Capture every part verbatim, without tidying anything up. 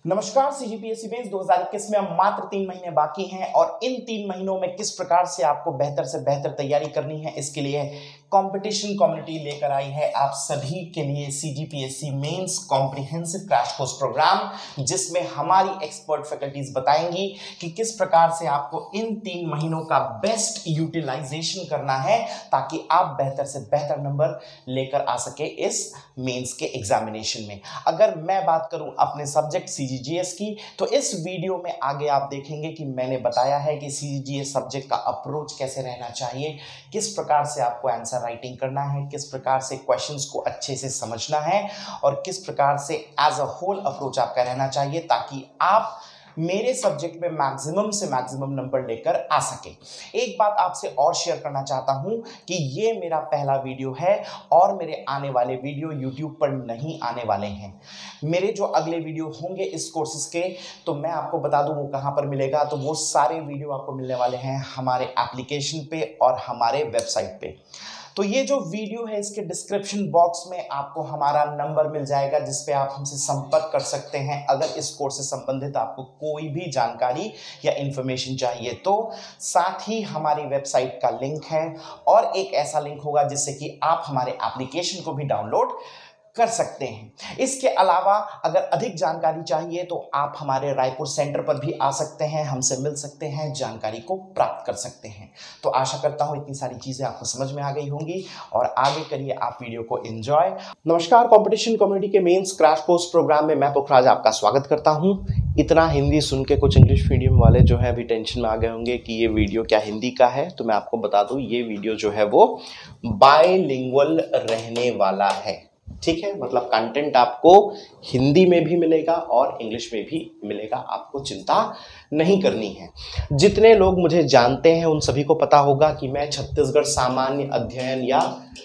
नमस्कार। CGPSC mains दो हज़ार इक्कीस में अब मात्र तीन महीने बाकी हैं और इन तीन महीनों में किस प्रकार से आपको बेहतर से बेहतर तैयारी करनी है, इसके लिए कंपटीशन कम्युनिटी लेकर आई है आप सभी के लिए CGPSC mains comprehensive crash course programme, जिसमें हमारी एक्सपर्ट फैकल्टीज बताएंगी कि किस प्रकार से आपको इन तीन महीनों का बेस्ट यूटिलाइजेशन करना है ताकि आप बेहतर से बेहतर नंबर लेकर आ सके इस मेंस के एग्जामिनेशन में। अगर मैं बात करूं अपने सब्जेक्ट सीजीजीएस की, तो इस वीडियो में आगे आप देखेंगे कि मैंने बताया है कि सीजीजीएस सब्जेक्ट का अप्रोच कैसे रहना चाहिए, किस प्रकार से आपको आंसर राइटिंग करना है, किस प्रकार से क्वेश्चंस को अच्छे से समझना है और किस प्रकार से एज अ होल अप्रोच आपका रहना चाहिए ताकि आप मेरे सब्जेक्ट में मैक्सिमम से मैक्सिमम नंबर लेकर आ सके। एक बात आपसे और शेयर करना चाहता हूं कि ये मेरा पहला वीडियो है और मेरे आने वाले वीडियो यूट्यूब पर नहीं आने वाले हैं। मेरे जो अगले वीडियो होंगे इस कोर्सेज के, तो मैं आपको बता दूं वो कहां पर मिलेगा। तो वो सारे वीडियो आपको मिलने वाले हैं हमारे एप्लीकेशन पे और हमारे वेबसाइट पे। तो ये जो वीडियो है इसके डिस्क्रिप्शन बॉक्स में आपको हमारा नंबर मिल जाएगा जिस पे आप हमसे संपर्क कर सकते हैं अगर इस कोर्स से संबंधित आपको कोई भी जानकारी या इंफॉर्मेशन चाहिए। तो साथ ही हमारी वेबसाइट का लिंक है और एक ऐसा लिंक होगा जिससे कि आप हमारे एप्लीकेशन को भी डाउनलोड कर सकते हैं। इसके अलावा अगर अधिक जानकारी चाहिए तो आप हमारे रायपुर सेंटर पर भी आ सकते हैं, हमसे मिल सकते हैं, जानकारी को प्राप्त कर सकते हैं। तो आशा करता हूं इतनी सारी चीजें आपको समझ में आ गई होंगी और आगे करिए आप वीडियो को एंजॉय। नमस्कार, कंपटीशन कम्युनिटी के मेंस क्रैश कोर्स प्रोग्राम में मैं पुखराज आपका स्वागत करता हूं। इतना हिंदी सुन के कुछ इंग्लिश मीडियम वाले जो है अभी टेंशन में आ गए होंगे कि ये वीडियो क्या हिंदी का है, तो मैं आपको बता दूं ये वीडियो जो है वो बायलिंगुअल रहने वाला है। ठीक है, मतलब कंटेंट आपको हिंदी में भी मिलेगा और इंग्लिश में भी मिलेगा, आपको चिंता नहीं करनी है। जितने लोग मुझे जानते हैं उन सभी को पता होगा कि मैं छत्तीसगढ़ सामान्य अध्ययन या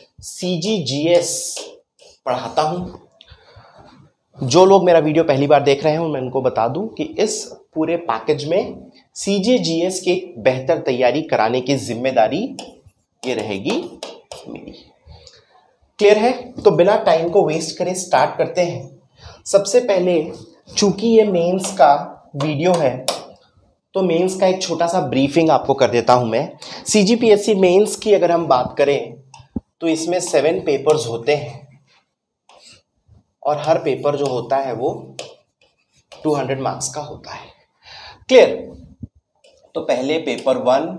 सीजीजीएस पढ़ाता हूं। जो लोग मेरा वीडियो पहली बार देख रहे हैं मैं उनको बता दूं कि इस पूरे पैकेज में सीजीजीएस की बेहतर तैयारी कराने की जिम्मेदारी ये रहेगी मेरी। क्लियर है? तो बिना टाइम को वेस्ट करे स्टार्ट करते हैं। सबसे पहले चूंकि ये मेंस का वीडियो है तो मेंस का एक छोटा सा ब्रीफिंग आपको कर देता हूं मैं। सीजीपीएससी मेंस की अगर हम बात करें तो इसमें सेवन पेपर्स होते हैं और हर पेपर जो होता है वो दो सौ मार्क्स का होता है। क्लियर? तो पहले पेपर वन,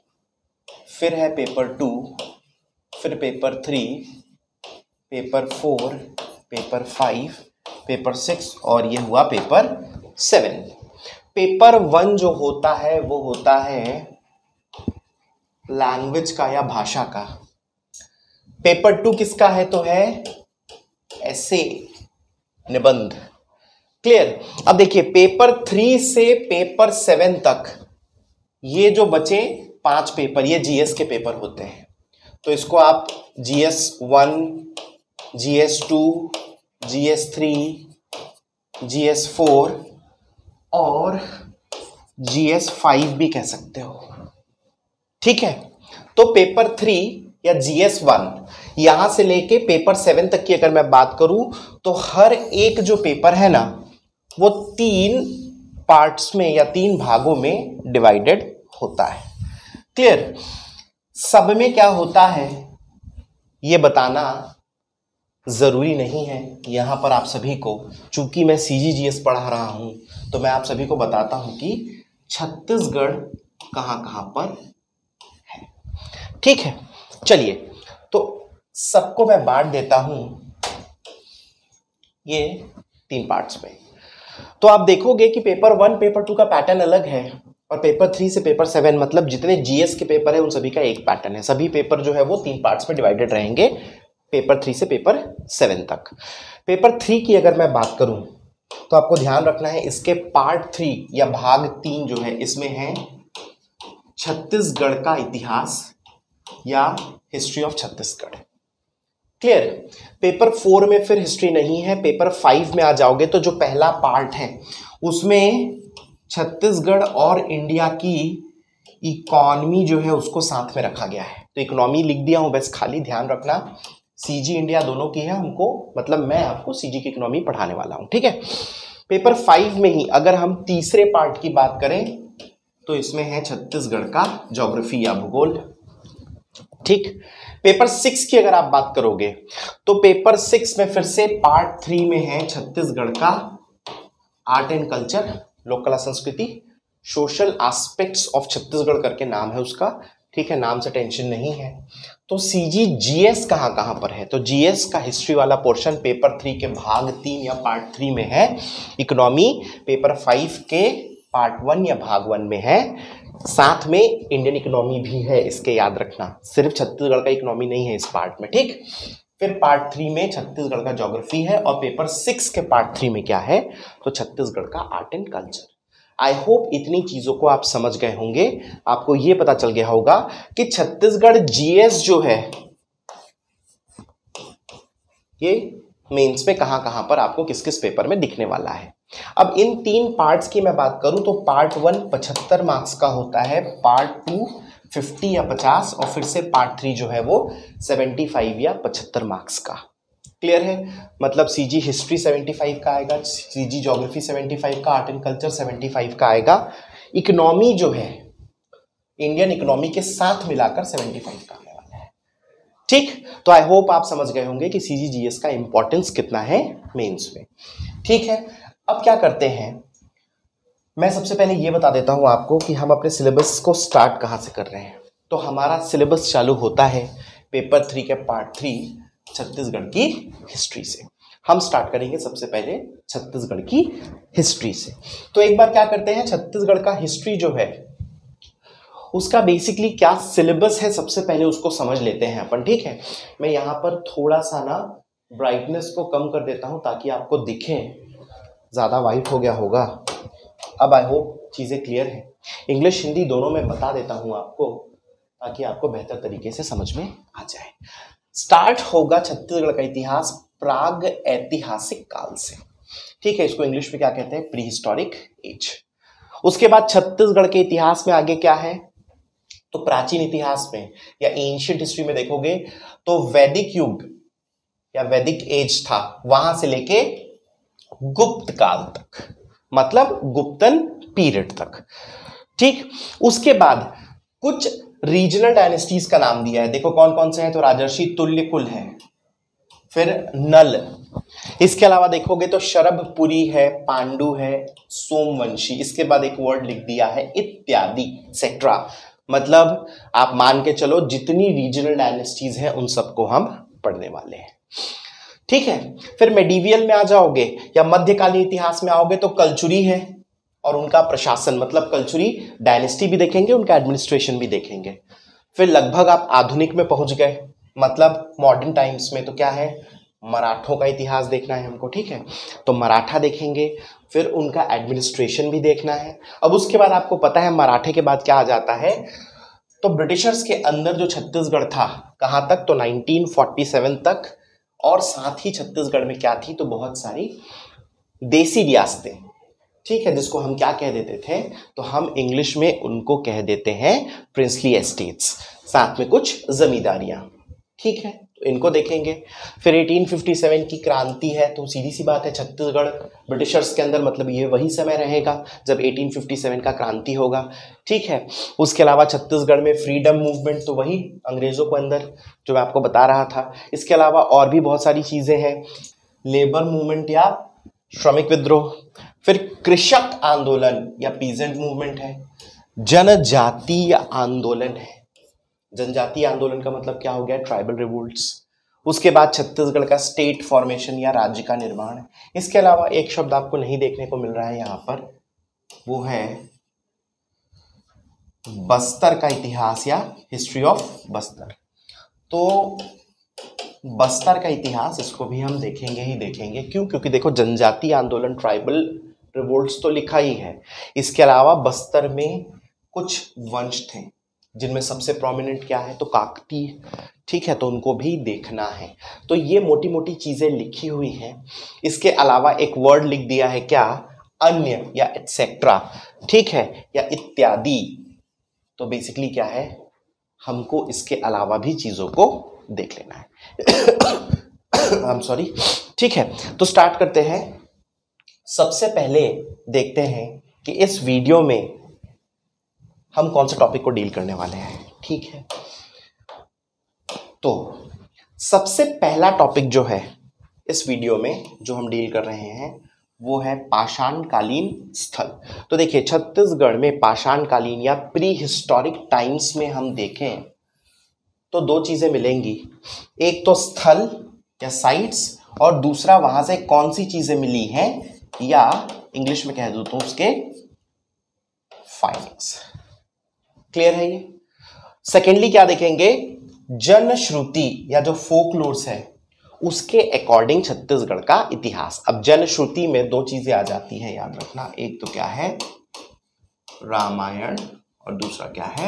फिर है पेपर टू, फिर paper three, paper four, paper five, paper six और ये हुआ पेपर सेवन। पेपर वन जो होता है वो होता है लैंग्वेज का या भाषा का। पेपर टू किसका है तो है ऐसे निबंध। क्लियर? अब देखिए पेपर थ्री से पेपर सेवन तक ये जो बचे पांच पेपर ये जीएस के पेपर होते हैं। तो इसको आप GS one, GS two, GS three, GS four और जीएस फाइव भी कह सकते हो। ठीक है, तो पेपर थ्री या जीएस वन यहां से लेके पेपर सेवन तक की अगर मैं बात करूं तो हर एक जो पेपर है ना वो तीन पार्ट्स में या तीन भागों में डिवाइडेड होता है। क्लियर? सब में क्या होता है ये बताना जरूरी नहीं है यहां पर आप सभी को। चूंकि मैं सीजीजीएस पढ़ा रहा हूं तो मैं आप सभी को बताता हूं कि छत्तीसगढ़ कहां कहां पर है। ठीक है, चलिए तो सबको मैं बांट देता हूं ये तीन पार्ट्स में। तो आप देखोगे कि पेपर वन पेपर टू का पैटर्न अलग है और पेपर थ्री से पेपर सेवन मतलब जितने जीएस के पेपर है उन सभी का एक पैटर्न है। सभी पेपर जो है वो तीन पार्ट्स में डिवाइडेड रहेंगे पेपर थ्री से पेपर सेवन तक। पेपर थ्री की अगर मैं बात करूं तो आपको ध्यान रखना है इसके पार्ट थ्री या भाग तीन जो है इसमें है छत्तीसगढ़ का इतिहास या history of Chhattisgarh. Clear? Paper four में फिर हिस्ट्री नहीं है। पेपर फाइव में आ जाओगे तो जो पहला पार्ट है उसमें छत्तीसगढ़ और इंडिया की इकोनॉमी जो है उसको साथ में रखा गया है। तो इकोनॉमी लिख दिया हूं, बस खाली ध्यान रखना सीजी इंडिया दोनों की है हमको, मतलब मैं आपको सीजी की इकोनॉमी पढ़ाने वाला हूं। ठीक है, पेपर फाइव में ही अगर हम तीसरे पार्ट की बात करें तो इसमें है छत्तीसगढ़ का ज्योग्राफी या भूगोल। ठीक, पेपर सिक्स की अगर आप बात करोगे तो पेपर सिक्स में फिर से पार्ट थ्री में है छत्तीसगढ़ का आर्ट एंड कल्चर, लोक कला संस्कृति, सोशल एस्पेक्ट्स ऑफ छत्तीसगढ़ करके नाम है उसका। ठीक है, नाम से टेंशन नहीं है। तो सीजी जीएस कहां कहां पर है, तो जीएस का हिस्ट्री वाला पोर्शन पेपर थ्री के भाग तीन या पार्ट थ्री में है। इकोनॉमी पेपर फाइव के पार्ट वन या भाग वन में है। साथ में इंडियन इकोनॉमी भी है, इसके याद रखना, सिर्फ छत्तीसगढ़ का इकोनॉमी नहीं है इस पार्ट में। ठीक, फिर पार्ट थ्री में छत्तीसगढ़ का ज्योग्राफी है और पेपर सिक्स के पार्ट थ्री में क्या है, तो छत्तीसगढ़ का art and culture. I hope इतनी चीजों को आप समझ गए होंगे। आपको यह पता चल गया होगा कि छत्तीसगढ़ जीएस जो है ये मेंस में कहां कहां पर आपको किस किस पेपर में दिखने वाला है। अब इन तीन पार्ट्स की मैं बात करूं तो पार्ट वन पचहत्तर मार्क्स का होता है, पार्ट टू फिफ्टी या पचास, और फिर से पार्ट थ्री जो है वो सेवेंटी फाइव या पचहत्तर मार्क्स का। क्लियर है, मतलब सीजी हिस्ट्री सेवेंटी फाइव का आएगा, सीजी ज्योग्राफी सेवेंटी फाइव का, art and culture seventy five का आएगा। इकोनॉमी जो है इंडियन इकोनॉमी के साथ मिलाकर सेवेंटी फाइव का आने वाला है। ठीक, तो आई होप आप समझ गए होंगे कि सीजी जीएस का इंपॉर्टेंस कितना है मेंस में। ठीक है, अब क्या करते हैं, मैं सबसे पहले ये बता देता हूं आपको कि हम अपने सिलेबस को स्टार्ट कहां से कर रहे हैं। तो हमारा सिलेबस चालू होता है पेपर थ्री के पार्ट थ्री छत्तीसगढ़ की हिस्ट्री से। हम स्टार्ट करेंगे सबसे पहले छत्तीसगढ़ की हिस्ट्री से। तो एक बार क्या करते हैं, छत्तीसगढ़ का हिस्ट्री जो है उसका बेसिकली क्या सिलेबस है, सबसे पहले उसको समझ लेते हैं अपन। ठीक है, मैं यहाँ पर थोड़ा सा ना ब्राइटनेस को कम कर देता हूँ ताकि आपको दिखे, ज्यादा वाइट हो गया होगा। अब आई होप चीजें क्लियर है। इंग्लिश हिंदी दोनों में बता देता हूं आपको ताकि आपको बेहतर तरीके से समझ में आ जाए। स्टार्ट होगा छत्तीसगढ़ का इतिहास प्राग ऐतिहासिक काल से। ठीक है, इसको इंग्लिश में क्या कहते हैं, प्री हिस्टोरिक एज। उसके बाद छत्तीसगढ़ के इतिहास में आगे क्या है, तो प्राचीन इतिहास में या एंशिएंट हिस्ट्री में देखोगे तो वैदिक युग या वैदिक एज था, वहां से लेके गुप्त काल तक, मतलब गुप्तन पीरियड तक। ठीक, उसके बाद कुछ रीजनल डायनेस्टीज का नाम दिया है, देखो कौन कौन से हैं, तो राजर्षि तुल्यकुल है, फिर नल, इसके अलावा देखोगे तो शरभपुरी है, पांडु है, सोमवंशी, इसके बाद एक वर्ड लिख दिया है इत्यादि एक्सेट्रा। मतलब आप मान के चलो जितनी रीजनल डायनेस्टीज हैं उन सबको हम पढ़ने वाले हैं। ठीक है, फिर मेडिवियल में आ जाओगे या मध्यकालीन इतिहास में आओगे तो कलचुरी है और उनका प्रशासन, मतलब कलचुरी डायनेस्टी भी देखेंगे, उनका एडमिनिस्ट्रेशन भी देखेंगे। फिर लगभग आप आधुनिक में पहुंच गए, मतलब मॉडर्न टाइम्स में, तो क्या है, मराठों का इतिहास देखना है हमको। ठीक है, तो मराठा देखेंगे, फिर उनका एडमिनिस्ट्रेशन भी देखना है। अब उसके बाद आपको पता है मराठे के बाद क्या आ जाता है, तो ब्रिटिशर्स के अंदर जो छत्तीसगढ़ था कहां तक, तो नाइनटीन फोर्टी सेवन तक, और साथ ही छत्तीसगढ़ में क्या थी, तो बहुत सारी देसी रियासतें। ठीक है, जिसको हम क्या कह देते थे, तो हम इंग्लिश में उनको कह देते हैं प्रिंसली एस्टेट्स, साथ में कुछ जमींदारियां। ठीक है, तो इनको देखेंगे। फिर एटीन फिफ्टी सेवन की क्रांति है, तो सीधी सी बात है छत्तीसगढ़ ब्रिटिशर्स के अंदर, मतलब ये वही समय रहेगा जब एटीन फिफ्टी सेवन का क्रांति होगा। ठीक है, उसके अलावा छत्तीसगढ़ में फ्रीडम मूवमेंट, तो वही अंग्रेजों को अंदर, जो मैं आपको बता रहा था। इसके अलावा और भी बहुत सारी चीजें हैं, लेबर मूवमेंट या श्रमिक विद्रोह, फिर कृषक आंदोलन या पीजेंट मूवमेंट है, जनजातीय आंदोलन है। जनजातीय आंदोलन का मतलब क्या हो गया, ट्राइबल रिवोल्ट्स। उसके बाद छत्तीसगढ़ का स्टेट फॉर्मेशन या राज्य का निर्माण। इसके अलावा एक शब्द आपको नहीं देखने को मिल रहा है यहाँ पर, वो है बस्तर का इतिहास या हिस्ट्री ऑफ बस्तर। तो बस्तर का इतिहास, इसको भी हम देखेंगे ही देखेंगे। क्यों, क्योंकि देखो जनजातीय आंदोलन, ट्राइबल रिवोल्ट्स तो लिखा ही है, इसके अलावा बस्तर में कुछ वंश थे जिनमें सबसे प्रोमिनेंट क्या है, तो काकती। ठीक है, तो उनको भी देखना है। तो ये मोटी मोटी चीजें लिखी हुई हैं। इसके अलावा एक वर्ड लिख दिया है क्या, अन्य या एक्सेट्रा। ठीक है, या इत्यादि। तो बेसिकली क्या है, हमको इसके अलावा भी चीजों को देख लेना है। I am sorry. ठीक है, तो स्टार्ट करते हैं सबसे पहले देखते हैं कि इस वीडियो में हम कौन से टॉपिक को डील करने वाले हैं। ठीक है, तो सबसे पहला टॉपिक जो है इस वीडियो में जो हम डील कर रहे हैं वो है पाषाणकालीन स्थल। तो देखिए, छत्तीसगढ़ में पाषाणकालीन या प्री हिस्टोरिक टाइम्स में हम देखें तो दो चीजें मिलेंगी, एक तो स्थल या साइट्स और दूसरा वहां से कौन सी चीजें मिली हैं या इंग्लिश में कह दूं तो उसके फाइंडिंग्स। क्लियर है ये? सेकेंडली क्या देखेंगे, जनश्रुति या जो फोकलोर्स है उसके अकॉर्डिंग छत्तीसगढ़ का इतिहास। अब जनश्रुति में दो चीजें आ जाती हैं, याद रखना, एक तो क्या है रामायण और दूसरा क्या है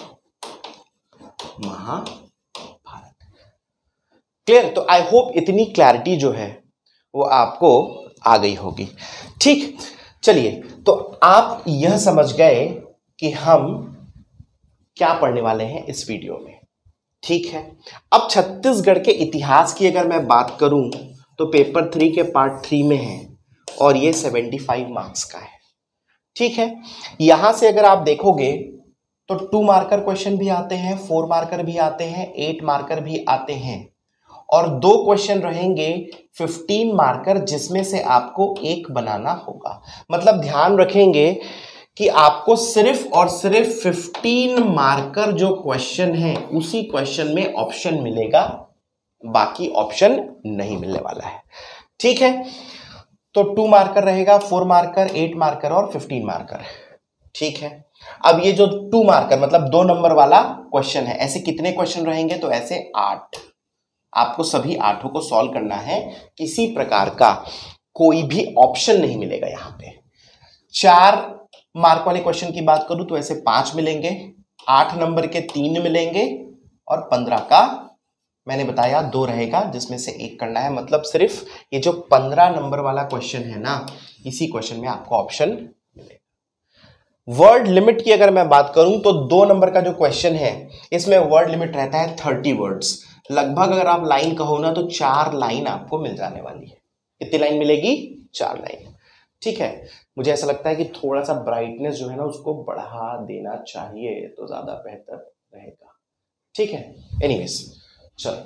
महाभारत। क्लियर? तो आई होप इतनी क्लैरिटी जो है वो आपको आ गई होगी। ठीक, चलिए, तो आप यह समझ गए कि हम क्या पढ़ने वाले हैं इस वीडियो में। ठीक है, अब छत्तीसगढ़ के इतिहास की अगर मैं बात करूं तो पेपर थ्री के पार्ट थ्री में है और ये सेवेंटी फाइव मार्क्स का है। ठीक है, यहां से अगर आप देखोगे तो टू मार्कर क्वेश्चन भी आते हैं, फोर मार्कर भी आते हैं, एट मार्कर भी आते हैं और दो क्वेश्चन रहेंगे फिफ्टीन मार्कर जिसमें से आपको एक बनाना होगा। मतलब ध्यान रखेंगे कि आपको सिर्फ और सिर्फ फिफ्टीन मार्कर जो क्वेश्चन है उसी क्वेश्चन में ऑप्शन मिलेगा, बाकी ऑप्शन नहीं मिलने वाला है। ठीक है, तो टू मार्कर रहेगा, फोर मार्कर, एट मार्कर और फिफ्टीन मार्कर। ठीक है, अब ये जो टू मार्कर मतलब दो नंबर वाला क्वेश्चन है, ऐसे कितने क्वेश्चन रहेंगे? तो ऐसे आठ। आपको सभी आठों को सॉल्व करना है, किसी प्रकार का कोई भी ऑप्शन नहीं मिलेगा यहां पे। चार मार्क वाले क्वेश्चन की बात करूं तो ऐसे पांच मिलेंगे, आठ नंबर के तीन मिलेंगे और पंद्रह का मैंने बताया दो रहेगा जिसमें से एक करना है। मतलब सिर्फ ये जो पंद्रह नंबर वाला क्वेश्चन है ना, इसी क्वेश्चन में आपको ऑप्शन मिलेगा। वर्ड लिमिट की अगर मैं बात करूं तो दो नंबर का जो क्वेश्चन है इसमें वर्ड लिमिट रहता है थर्टी वर्ड्स। लगभग अगर आप लाइन कहो ना तो चार लाइन आपको मिल जाने वाली है। कितनी लाइन मिलेगी? चार लाइन। ठीक है, मुझे ऐसा लगता है कि थोड़ा सा ब्राइटनेस जो है ना उसको बढ़ा देना चाहिए तो ज्यादा बेहतर रहेगा। ठीक है, एनीवेज चलो,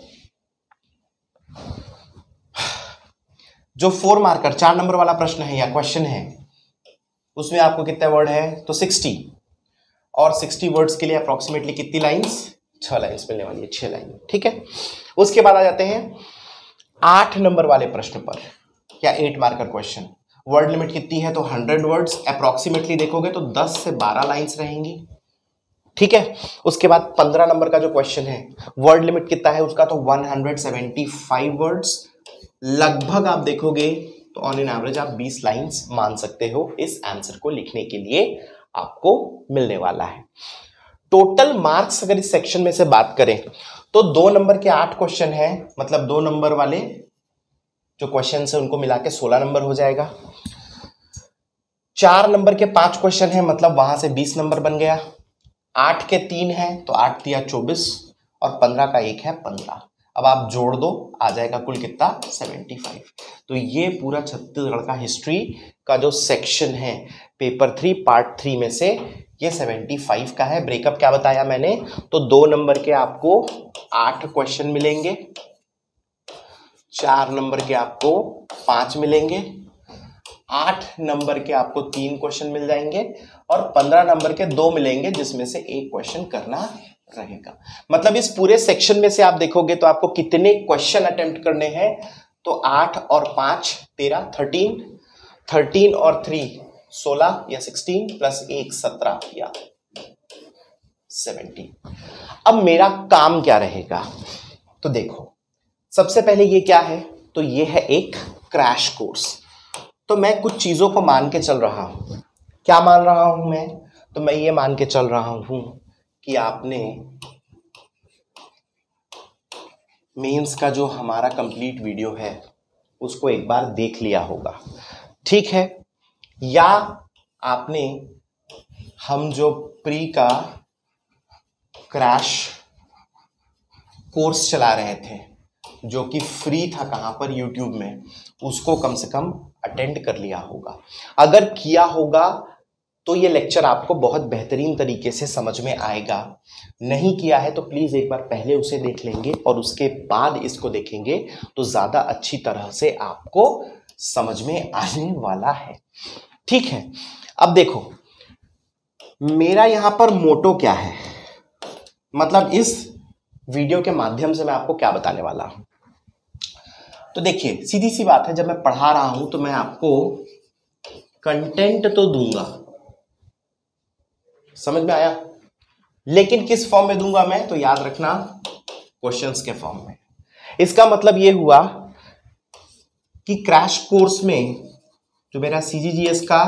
जो फोर मार्कर चार नंबर वाला प्रश्न है या क्वेश्चन है उसमें आपको कितने वर्ड है? तो सिक्सटी, और सिक्सटी वर्ड्स के लिए अप्रोक्सीमेटली कितनी लाइंस? छह लाइंस मिलने वाली है, छह लाइन। ठीक है, उसके बाद आ जाते हैं आठ नंबर वाले प्रश्न पर या eight marker question. Word limit कितनी है? तो हंड्रेड वर्ड्स। अप्रोक्सीमेटली देखोगे तो दस से बारह लाइंस रहेंगी। ठीक है, उसके बाद पंद्रह नंबर का जो क्वेश्चन है वर्ड लिमिट कितना है उसका? तो one hundred seventy five words. लगभग आप देखोगे तो ऑन एन एवरेज आप बीस लाइंस मान सकते हो इस आंसर को लिखने के लिए आपको मिलने वाला है। टोटल मार्क्स अगर इस सेक्शन में से बात करें तो दो नंबर के आठ क्वेश्चन है, मतलब दो नंबर वाले जो क्वेश्चन है उनको मिला के सोलह नंबर हो जाएगा। चार नंबर के पांच क्वेश्चन है, मतलब वहां से बीस नंबर बन गया। आठ के तीन है तो आठ दिया चौबीस और पंद्रह का एक है पंद्रह। अब आप जोड़ दो, आ जाएगा कुल कितना? Seventy five. तो ये पूरा छत्तीसगढ़ का हिस्ट्री का जो सेक्शन है पेपर थ्री पार्ट थ्री में से ये सेवेंटी फाइव का है। ब्रेकअप क्या बताया मैंने? तो दो नंबर के आपको आठ क्वेश्चन मिलेंगे, चार नंबर के आपको पांच मिलेंगे, आठ नंबर के आपको तीन क्वेश्चन मिल जाएंगे और पंद्रह नंबर के दो मिलेंगे जिसमें से एक क्वेश्चन करना रहेगा। मतलब इस पूरे सेक्शन में से आप देखोगे तो आपको कितने क्वेश्चन अटेम्प्ट करने हैं? तो आठ और पांच तेरह, थर्टीन, थर्टीन और थ्री सोलह या सिक्सटीन प्लस एक सत्रह या सेवेंटी। अब मेरा काम क्या रहेगा? तो देखो, सबसे पहले ये क्या है? तो ये है एक क्रैश कोर्स। तो मैं कुछ चीजों को मान के चल रहा हूं। क्या मान रहा हूं मैं? तो मैं ये मान के चल रहा हूं कि आपने मेंस का जो हमारा कंप्लीट वीडियो है उसको एक बार देख लिया होगा। ठीक है, या आपने हम जो प्री का क्रैश कोर्स चला रहे थे जो कि फ्री था, कहां पर? यूट्यूब में, उसको कम से कम अटेंड कर लिया होगा। अगर किया होगा तो ये लेक्चर आपको बहुत बेहतरीन तरीके से समझ में आएगा। नहीं किया है तो प्लीज एक बार पहले उसे देख लेंगे और उसके बाद इसको देखेंगे तो ज्यादा अच्छी तरह से आपको समझ में आने वाला है। ठीक है, अब देखो मेरा यहां पर मोटो क्या है, मतलब इस वीडियो के माध्यम से मैं आपको क्या बताने वाला हूं। तो देखिए सीधी सी बात है, जब मैं पढ़ा रहा हूं तो मैं आपको कंटेंट तो दूंगा, समझ में आया, लेकिन किस फॉर्म में दूंगा मैं, तो याद रखना क्वेश्चंस के फॉर्म में। इसका मतलब यह हुआ कि क्रैश कोर्स में जो मेरा सीजीजीएस का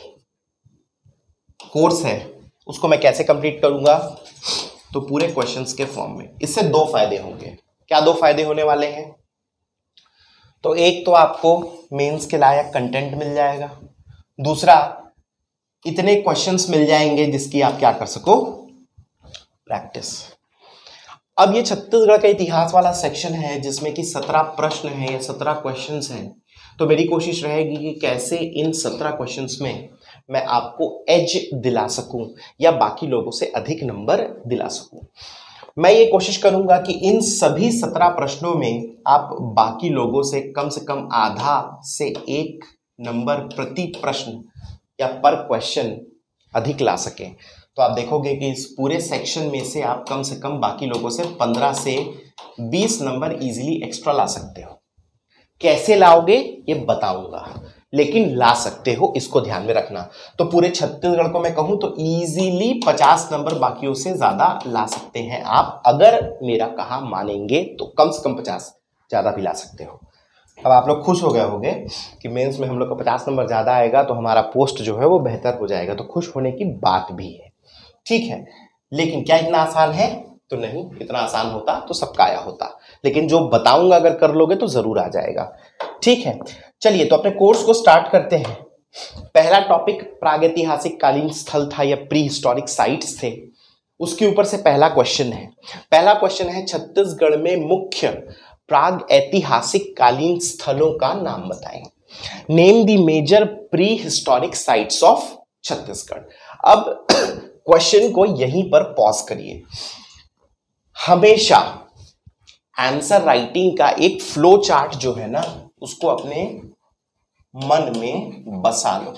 कोर्स है उसको मैं कैसे कंप्लीट करूंगा, तो पूरे क्वेश्चंस के फॉर्म में। इससे दो फायदे होंगे। क्या दो फायदे होने वाले हैं, तो एक तो आपको मेंस के लायक कंटेंट मिल जाएगा, दूसरा इतने क्वेश्चंस मिल जाएंगे जिसकी आप क्या कर सको, प्रैक्टिस। अब ये छत्तीसगढ़ का इतिहास वाला सेक्शन है जिसमें कि सत्रह प्रश्न हैं या सत्रह क्वेश्चंस हैं, तो मेरी कोशिश रहेगी कि कैसे इन सत्रह क्वेश्चंस में मैं आपको एज दिला सकूं या बाकी लोगों से अधिक नंबर दिला सकूं। मैं ये कोशिश करूंगा कि इन सभी सत्रह प्रश्नों में आप बाकी लोगों से कम से कम आधा से एक नंबर प्रति प्रश्न या पर क्वेश्चन अधिक ला सकें। तो आप देखोगे कि इस पूरे सेक्शन में से आप कम से कम बाकी लोगों से पंद्रह से बीस नंबर इजीली एक्स्ट्रा ला सकते हो। कैसे लाओगे ये बताऊंगा, लेकिन ला सकते हो, इसको ध्यान में रखना। तो पूरे छत्तीसगढ़ को मैं कहूं तो इजीली पचास नंबर बाकियों से ज्यादा ला सकते हैं आप, अगर मेरा कहा मानेंगे तो कम से कम पचास ज्यादा भी ला सकते हो। अब आप लोग खुश हो गए होंगे कि मेंस में हम लोग को पचास नंबर ज्यादा आएगा तो हमारा पोस्ट जो है वो बेहतर हो जाएगा, तो खुश होने की बात भी है, ठीक है। लेकिन क्या इतना आसान है, तो नहीं। इतना आसान होता तो सबका आया होता, लेकिन जो बताऊंगा अगर कर लोगे तो जरूर आ जाएगा, ठीक है। चलिए तो अपने कोर्स को स्टार्ट करते हैं। पहला टॉपिक प्रागैतिहासिक कालीन स्थल था या प्री हिस्टोरिक साइट्स थे, उसके ऊपर से पहला क्वेश्चन है। पहला क्वेश्चन है छत्तीसगढ़ में मुख्य प्राग ऐतिहासिक कालीन स्थलों का नाम बताएं। Name the major prehistoric sites of Chhattisgarh. अब क्वेश्चन को यहीं पर पॉज करिए। हमेशा आंसर राइटिंग का एक फ्लो चार्ट जो है ना, उसको अपने मन में बसा लो,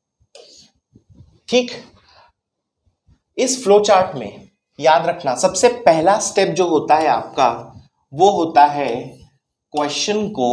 ठीक। इस फ्लो चार्ट में याद रखना सबसे पहला स्टेप जो होता है आपका, वो होता है क्वेश्चन को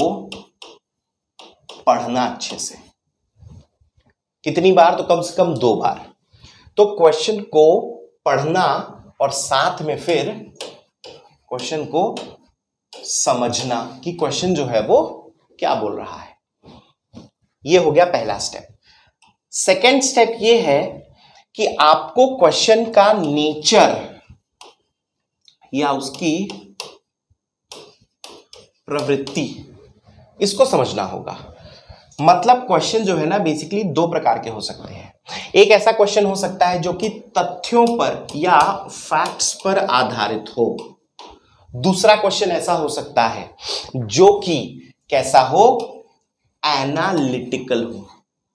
पढ़ना अच्छे से। कितनी बार, तो कम से कम दो बार। तो क्वेश्चन को पढ़ना और साथ में फिर क्वेश्चन को समझना कि क्वेश्चन जो है वो क्या बोल रहा है। ये हो गया पहला स्टेप। सेकंड स्टेप ये है कि आपको क्वेश्चन का नेचर या उसकी प्रवृत्ति, इसको समझना होगा। मतलब क्वेश्चन जो है ना बेसिकली दो प्रकार के हो सकते हैं। एक ऐसा क्वेश्चन हो सकता है जो कि तथ्यों पर या फैक्ट्स पर आधारित हो। दूसरा क्वेश्चन ऐसा हो सकता है जो कि कैसा हो, एनालिटिकल हो।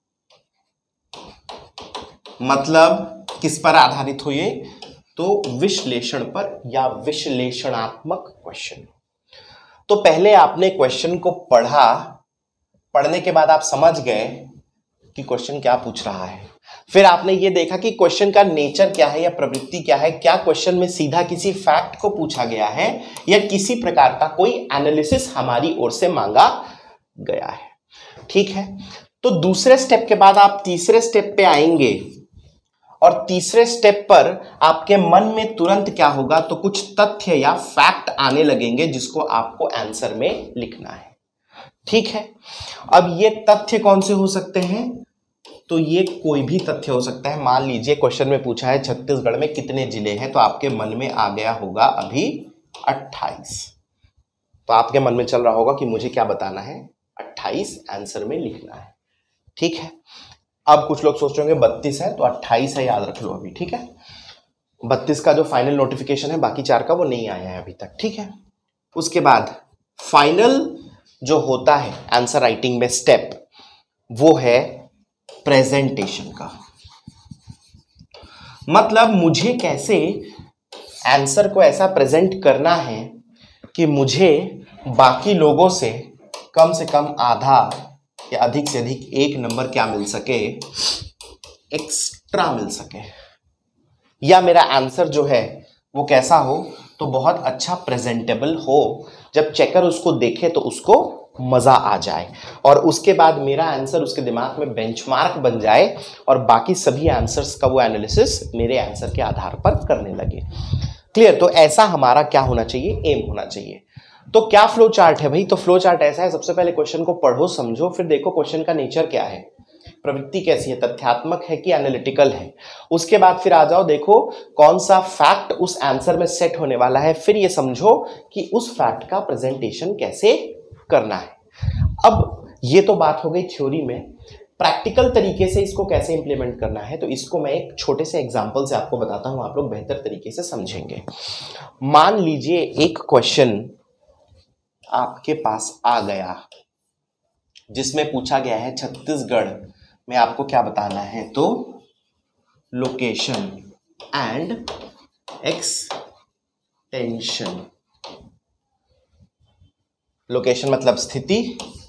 मतलब किस पर आधारित हो ये, तो विश्लेषण पर या विश्लेषणात्मक क्वेश्चन। तो पहले आपने क्वेश्चन को पढ़ा, पढ़ने के बाद आप समझ गए कि क्वेश्चन क्या पूछ रहा है। फिर आपने ये देखा कि क्वेश्चन का नेचर क्या है या प्रवृत्ति क्या है, क्या क्वेश्चन में सीधा किसी फैक्ट को पूछा गया है या किसी प्रकार का कोई एनालिसिस हमारी ओर से मांगा गया है, ठीक है। तो दूसरे स्टेप के बाद आप तीसरे स्टेप पे आएंगे और तीसरे स्टेप पर आपके मन में तुरंत क्या होगा, तो कुछ तथ्य या फैक्ट आने लगेंगे जिसको आपको आंसर में लिखना है, ठीक है। अब ये तथ्य कौन से हो सकते हैं, तो ये कोई भी तथ्य हो सकता है। मान लीजिए क्वेश्चन में पूछा है छत्तीसगढ़ में कितने जिले हैं, तो आपके मन में आ गया होगा अभी अट्ठाईस। तो आपके मन में चल रहा होगा कि मुझे क्या बताना है, अट्ठाईस आंसर में लिखना है, ठीक है। अब कुछ लोग सोच रहे होंगे बत्तीस है, तो अट्ठाईस है, याद रख लो अभी, ठीक है। बत्तीस का जो फाइनल नोटिफिकेशन है, बाकी चार का वो नहीं आया है अभी तक, ठीक है। उसके बाद फाइनल जो होता है आंसर राइटिंग में स्टेप, वो है प्रेजेंटेशन का। मतलब मुझे कैसे आंसर को ऐसा प्रेजेंट करना है कि मुझे बाकी लोगों से कम से कम आधा या अधिक से अधिक एक नंबर क्या मिल सके, एक्स्ट्रा मिल सके, या मेरा आंसर जो है वो कैसा हो, तो बहुत अच्छा प्रेजेंटेबल हो, जब चेकर उसको देखे तो उसको मजा आ जाए और उसके बाद मेरा आंसर उसके दिमाग में बेंचमार्क बन जाए और बाकी सभी आंसर्स का वो एनालिसिस मेरे आंसर के आधार पर करने लगे। क्लियर? तो ऐसा हमारा क्या होना चाहिए, एम होना चाहिए। तो क्या फ्लो चार्ट है भाई? तो फ्लो चार्ट ऐसा है, सबसे पहले क्वेश्चन को पढ़ो, समझो, फिर देखो क्वेश्चन का नेचर क्या है, प्रवृत्ति कैसी है, तथ्यात्मक है कि एनालिटिकल है। उसके बाद फिर आ जाओ, देखो कौन सा फैक्ट उस आंसर में सेट होने वाला है, फिर ये समझो कि उस फैक्ट का प्रेजेंटेशन कैसे करना है। अब ये तो बात हो गई थ्योरी में, प्रैक्टिकल तरीके से इसको कैसे इंप्लीमेंट करना है, तो इसको मैं एक छोटे से एग्जांपल से आपको बताता हूं, आप लोग बेहतर तरीके से समझेंगे। मान लीजिए एक क्वेश्चन आपके पास आ गया जिसमें पूछा गया है छत्तीसगढ़ में आपको क्या बताना है, तो लोकेशन एंड एक्सटेंशन। लोकेशन मतलब स्थिति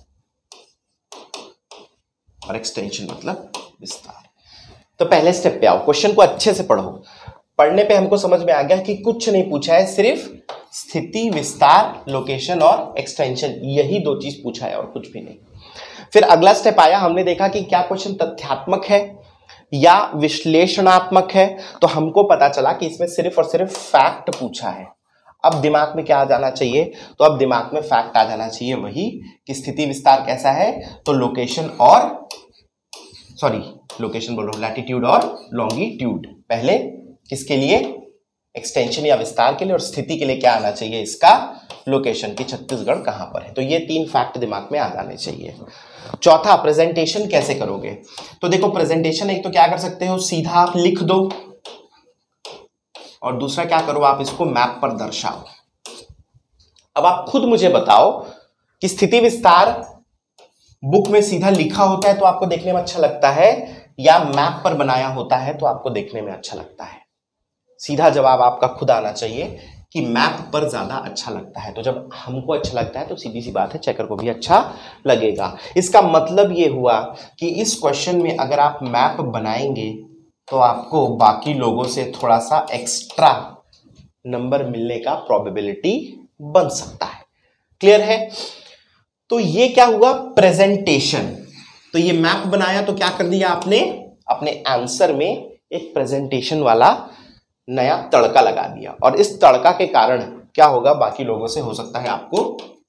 और एक्सटेंशन मतलब विस्तार। तो पहले स्टेप पे आओ, क्वेश्चन को अच्छे से पढ़ो। पढ़ने पे हमको समझ में आ गया कि कुछ नहीं पूछा है, सिर्फ स्थिति, विस्तार, लोकेशन और एक्सटेंशन, यही दो चीज पूछा है और कुछ भी नहीं। फिर अगला स्टेप आया, हमने देखा कि क्या क्वेश्चन तथ्यात्मक है या विश्लेषणात्मक है, तो हमको पता चला कि इसमें सिर्फ और सिर्फ फैक्ट पूछा है। अब दिमाग में क्या आ जाना चाहिए, तो अब दिमाग में फैक्ट आ जाना चाहिए वही कि स्थिति विस्तार कैसा है, तो लोकेशन और सॉरी लोकेशन बोल रहा हूं, लैटिट्यूड और लॉन्गिट्यूड। पहले किसके लिए, एक्सटेंशन या विस्तार के लिए, और स्थिति के लिए क्या आना चाहिए, इसका लोकेशन की छत्तीसगढ़ कहां पर है। तो ये तीन फैक्ट दिमाग में आ जाने चाहिए। चौथा, प्रेजेंटेशन कैसे करोगे, तो देखो प्रेजेंटेशन एक तो क्या कर सकते हो, सीधा आप लिख दो, और दूसरा क्या करो, आप इसको मैप पर दर्शाओ। अब आप खुद मुझे बताओ कि स्थिति विस्तार बुक में सीधा लिखा होता है तो आपको देखने में अच्छा लगता है, या मैप पर बनाया होता है तो आपको देखने में अच्छा लगता है। सीधा जवाब आपका खुद आना चाहिए कि मैप पर ज्यादा अच्छा लगता है। तो जब हमको अच्छा लगता है तो सीधी सी बात है चेकर को भी अच्छा लगेगा। इसका मतलब ये हुआ कि इस क्वेश्चन में अगर आप मैप बनाएंगे तो आपको बाकी लोगों से थोड़ा सा एक्स्ट्रा नंबर मिलने का प्रोबेबिलिटी बन सकता है। क्लियर है? तो ये क्या हुआ, प्रेजेंटेशन। तो ये मैप बनाया तो क्या कर दिया आपने, अपने आंसर में एक प्रेजेंटेशन वाला नया तड़का लगा दिया, और इस तड़का के कारण क्या होगा, बाकी लोगों से हो सकता है आपको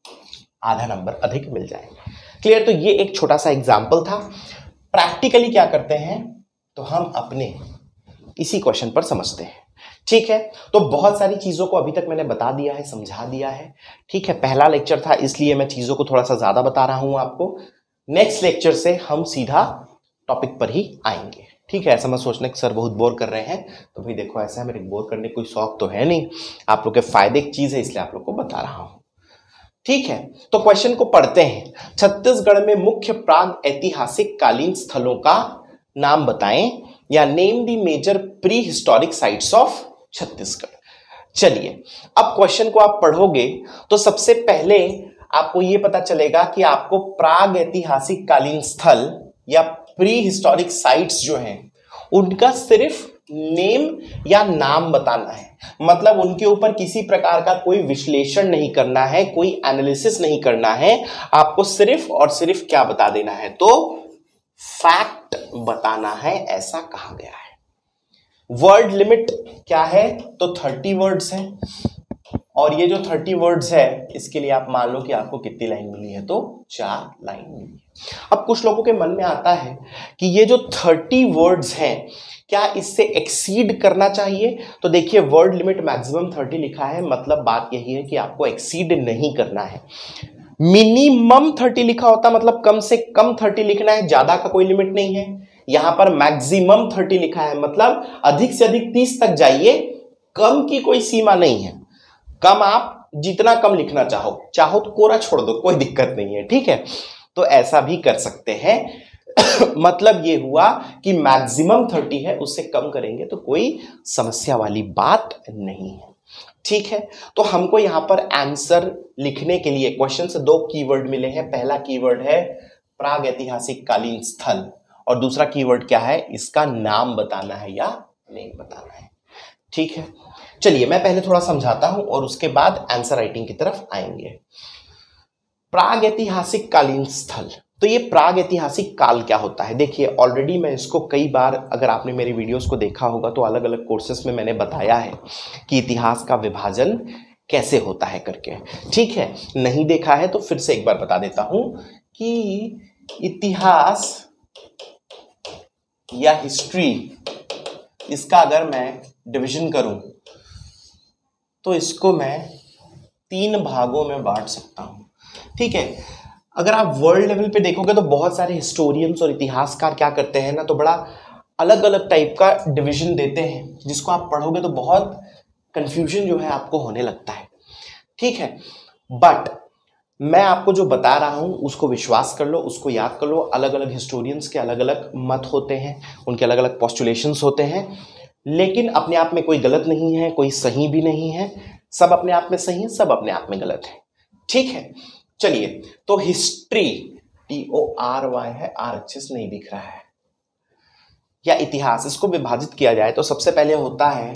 आधा नंबर अधिक मिल जाए। क्लियर? तो ये एक छोटा सा एग्जाम्पल था। प्रैक्टिकली क्या करते हैं, तो हम अपने इसी क्वेश्चन पर समझते हैं। ठीक है, तो बहुत सारी चीजों को अभी तक मैंने बता दिया है, समझा दिया है। ठीक है, पहला लेक्चर था इसलिए मैं चीजों को थोड़ा सा ज्यादा बता रहा हूं आपको। नेक्स्ट लेक्चर से हम सीधा टॉपिक पर ही आएंगे। ठीक है, ऐसा मत सोचना कि सर बहुत बोर कर रहे हैं, तो भाई देखो ऐसा है, मेरे बोर करने कोई शौक तो है नहीं, आप लोग के फायदे की चीज है इसलिए आप लोग को बता रहा हूं। ठीक है, तो क्वेश्चन को पढ़ते हैं। छत्तीसगढ़ में मुख्य प्राग ऐतिहासिक कालीन स्थलों का नाम बताएं, या name the major prehistoric sites of Chhattisgarh. चलिए, अब क्वेश्चन को आप पढ़ोगे तो सबसे पहले आपको यह पता चलेगा कि आपको प्राग ऐतिहासिक कालीन स्थल या प्री हिस्टोरिक साइट्स जो हैं उनका सिर्फ नेम या नाम बताना है। मतलब उनके ऊपर किसी प्रकार का कोई विश्लेषण नहीं करना है, कोई एनालिसिस नहीं करना है, आपको सिर्फ और सिर्फ क्या बता देना है, तो फैक्ट बताना है, ऐसा कहा गया है। वर्ड लिमिट क्या है, तो थर्टी वर्ड्स है, और ये जो थर्टी वर्ड्स है इसके लिए आप मान लो कि आपको कितनी लाइन मिली है, तो चार लाइन मिली है। अब कुछ लोगों के मन में आता है कि ये जो थर्टी वर्ड्स हैं क्या इससे एक्सीड करना चाहिए, तो देखिए वर्ड लिमिट मैक्सिमम थर्टी लिखा है, मतलब बात यही है कि आपको एक्सीड नहीं करना है। मिनिमम थर्टी लिखा होता मतलब कम से कम थर्टी लिखना है, ज्यादा का कोई लिमिट नहीं है। यहां पर मैक्सिमम थर्टी लिखा है मतलब अधिक से अधिक तीस तक जाइए, कम की कोई सीमा नहीं है। कम आप जितना कम लिखना चाहो, चाहो तो कोरा छोड़ दो, कोई दिक्कत नहीं है। ठीक है, तो ऐसा भी कर सकते हैं। मतलब ये हुआ कि मैक्सिमम थर्टी है, उससे कम करेंगे तो कोई समस्या वाली बात नहीं है। ठीक है, तो हमको यहां पर आंसर लिखने के लिए क्वेश्चन से दो कीवर्ड मिले हैं। पहला कीवर्ड है प्राग ऐतिहासिक कालीन स्थल और दूसरा कीवर्ड क्या है, इसका नाम बताना है या नहीं बताना है। ठीक है, चलिए मैं पहले थोड़ा समझाता हूं और उसके बाद आंसर राइटिंग की तरफ आएंगे। प्राग ऐतिहासिक कालीन स्थल, तो ये प्राग ऐतिहासिक काल क्या होता है? देखिए ऑलरेडी मैं इसको कई बार, अगर आपने मेरी वीडियोस को देखा होगा तो अलग अलग कोर्सेस में मैंने बताया है कि इतिहास का विभाजन कैसे होता है करके। ठीक है, नहीं देखा है तो फिर से एक बार बता देता हूं कि इतिहास या हिस्ट्री, इसका अगर मैं डिवीजन करूं तो इसको मैं तीन भागों में बांट सकता हूं। ठीक है, अगर आप वर्ल्ड लेवल पे देखोगे तो बहुत सारे हिस्टोरियंस और इतिहासकार क्या करते हैं ना, तो बड़ा अलग अलग टाइप का डिवीजन देते हैं, जिसको आप पढ़ोगे तो बहुत कंफ्यूजन जो है आपको होने लगता है। ठीक है, बट मैं आपको जो बता रहा हूं उसको विश्वास कर लो, उसको याद कर लो। अलग अलग हिस्टोरियंस के अलग अलग मत होते हैं, उनके अलग अलग पोस्टुलेशंस होते हैं, लेकिन अपने आप में कोई गलत नहीं है, कोई सही भी नहीं है। सब अपने आप में सही है, सब अपने आप में गलत है। ठीक है, चलिए तो history, T O R Y है, आर अच्छे से नहीं दिख रहा है, या इतिहास, इसको विभाजित किया जाए तो सबसे पहले होता है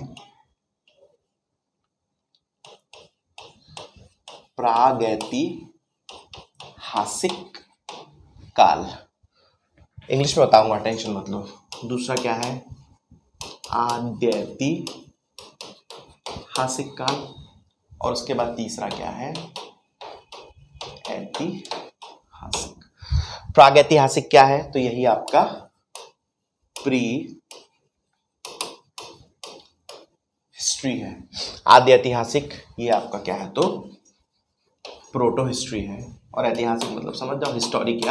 प्रागैतिहासिक काल, इंग्लिश में बताऊंगा, टेंशन मत लो। दूसरा क्या है, आद्यैतिहासिक काल, और उसके बाद तीसरा क्या है, ऐतिहासिक। प्रागैतिहासिक क्या है, तो यही आपका प्री हिस्ट्री है। आद्य ऐतिहासिक ये आपका क्या है, तो प्रोटो हिस्ट्री है। और ऐतिहासिक मतलब समझ जाओ हिस्टोरिक या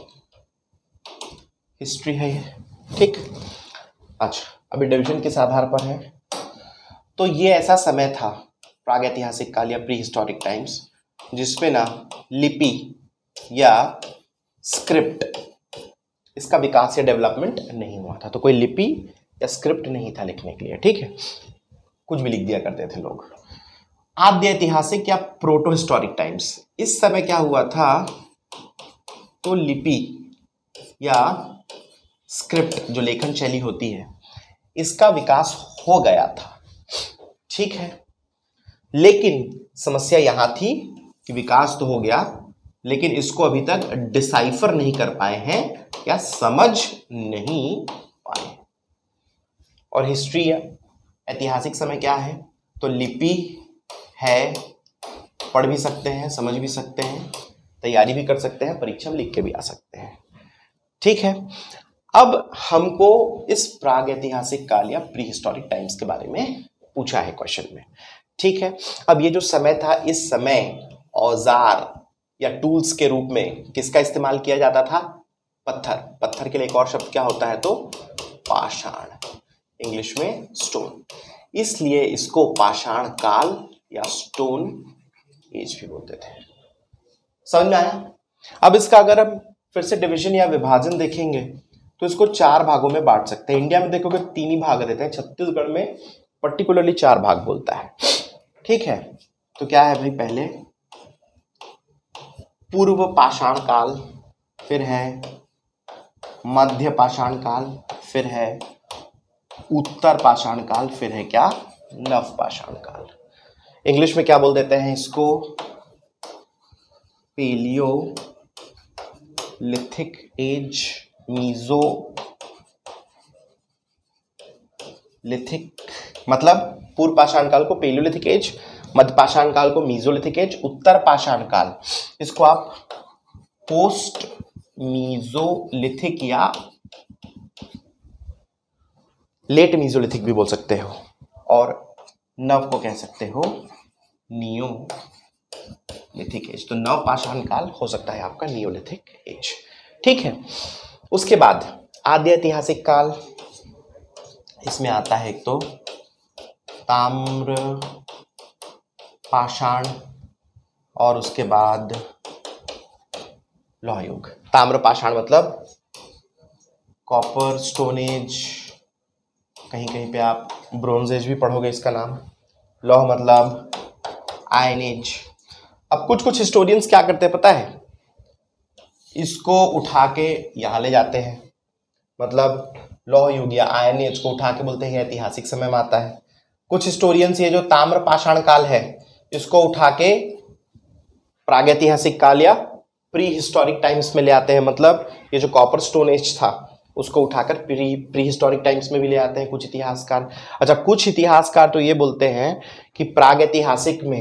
हिस्ट्री है ये। ठीक, अच्छा अभी डिवीजन किस आधार पर है, तो ये ऐसा समय था प्रागैतिहासिक काल या प्री हिस्टोरिक टाइम्स जिसपे ना लिपि या स्क्रिप्ट, इसका विकास या डेवलपमेंट नहीं हुआ था। तो कोई लिपि या स्क्रिप्ट नहीं था लिखने के लिए। ठीक है, कुछ भी लिख दिया करते थे लोग। आद्य ऐतिहासिक या प्रोटो हिस्टोरिक टाइम्स, इस समय क्या हुआ था, तो लिपि या स्क्रिप्ट जो लेखन शैली होती है, इसका विकास हो गया था। ठीक है, लेकिन समस्या यहां थी कि विकास तो हो गया, लेकिन इसको अभी तक डिसाइफर नहीं कर पाए हैं या समझ नहीं पाए। और हिस्ट्री या ऐतिहासिक समय क्या है, तो लिपि है, पढ़ भी सकते हैं, समझ भी सकते हैं, तैयारी भी कर सकते हैं, परीक्षा में लिख के भी आ सकते हैं। ठीक है, अब हमको इस प्राग ऐतिहासिक काल या प्री हिस्टोरिक टाइम्स के बारे में पूछा है क्वेश्चन में। ठीक है, अब ये जो समय था, इस समय औजार या टूल्स के रूप में किसका इस्तेमाल किया जाता था, पत्थर। पत्थर के लिए एक और शब्द क्या होता है, तो पाषाण, इंग्लिश में स्टोन, इसलिए इसको पाषाण काल या स्टोन एज भी बोलते थे। समझ में आया? अब इसका अगर हम फिर से डिवीजन या विभाजन देखेंगे तो इसको चार भागों में बांट सकते हैं। इंडिया में देखोगे तीन ही भाग देते हैं, छत्तीसगढ़ में पर्टिकुलरली चार भाग बोलता है। ठीक है, तो क्या है भाई, पहले पूर्व पाषाण काल, फिर है मध्य पाषाण काल, फिर है उत्तर पाषाण काल, फिर है क्या, नव पाषाण काल। इंग्लिश में क्या बोल देते हैं इसको, पेलियोलिथिक एज, मीजोलिथिक, मतलब पूर्व पाषाण काल को पेलियोलिथिक एज, मध्य पाषाण काल को मीजोलिथिक एज, उत्तर पाषाण काल इसको आप पोस्ट मीजोलिथिक या लेट मीजोलिथिक भी बोल सकते हो, और नव को कह सकते हो नियोलिथिक एज। तो नव पाषाण काल हो सकता है आपका नियोलिथिक एज। ठीक है, उसके बाद आद्य ऐतिहासिक काल, इसमें आता है एक तो ताम्र पाषाण और उसके बाद लौह युग। ताम्र पाषाण मतलब कॉपर, स्टोन एज, कहीं कहीं पे आप ब्रोंज एज भी पढ़ोगे इसका नाम, लौह मतलब आयन एज। अब कुछ कुछ हिस्टोरियंस क्या करते हैं पता है, इसको उठा के यहाँ ले जाते हैं, मतलब लौह युग या आयन एज को उठा के बोलते हैं ऐतिहासिक समय में आता है। कुछ हिस्टोरियंस ये जो ताम्र पाषाण काल है इसको उठा के प्रागैतिहासिक काल या प्री हिस्टोरिक टाइम्स में ले आते हैं, मतलब ये जो कॉपर स्टोन एज था उसको उठाकर प्री प्री हिस्टोरिक टाइम्स में भी ले आते हैं कुछ इतिहासकार। अच्छा, कुछ इतिहासकार तो ये बोलते हैं कि प्रागैतिहासिक में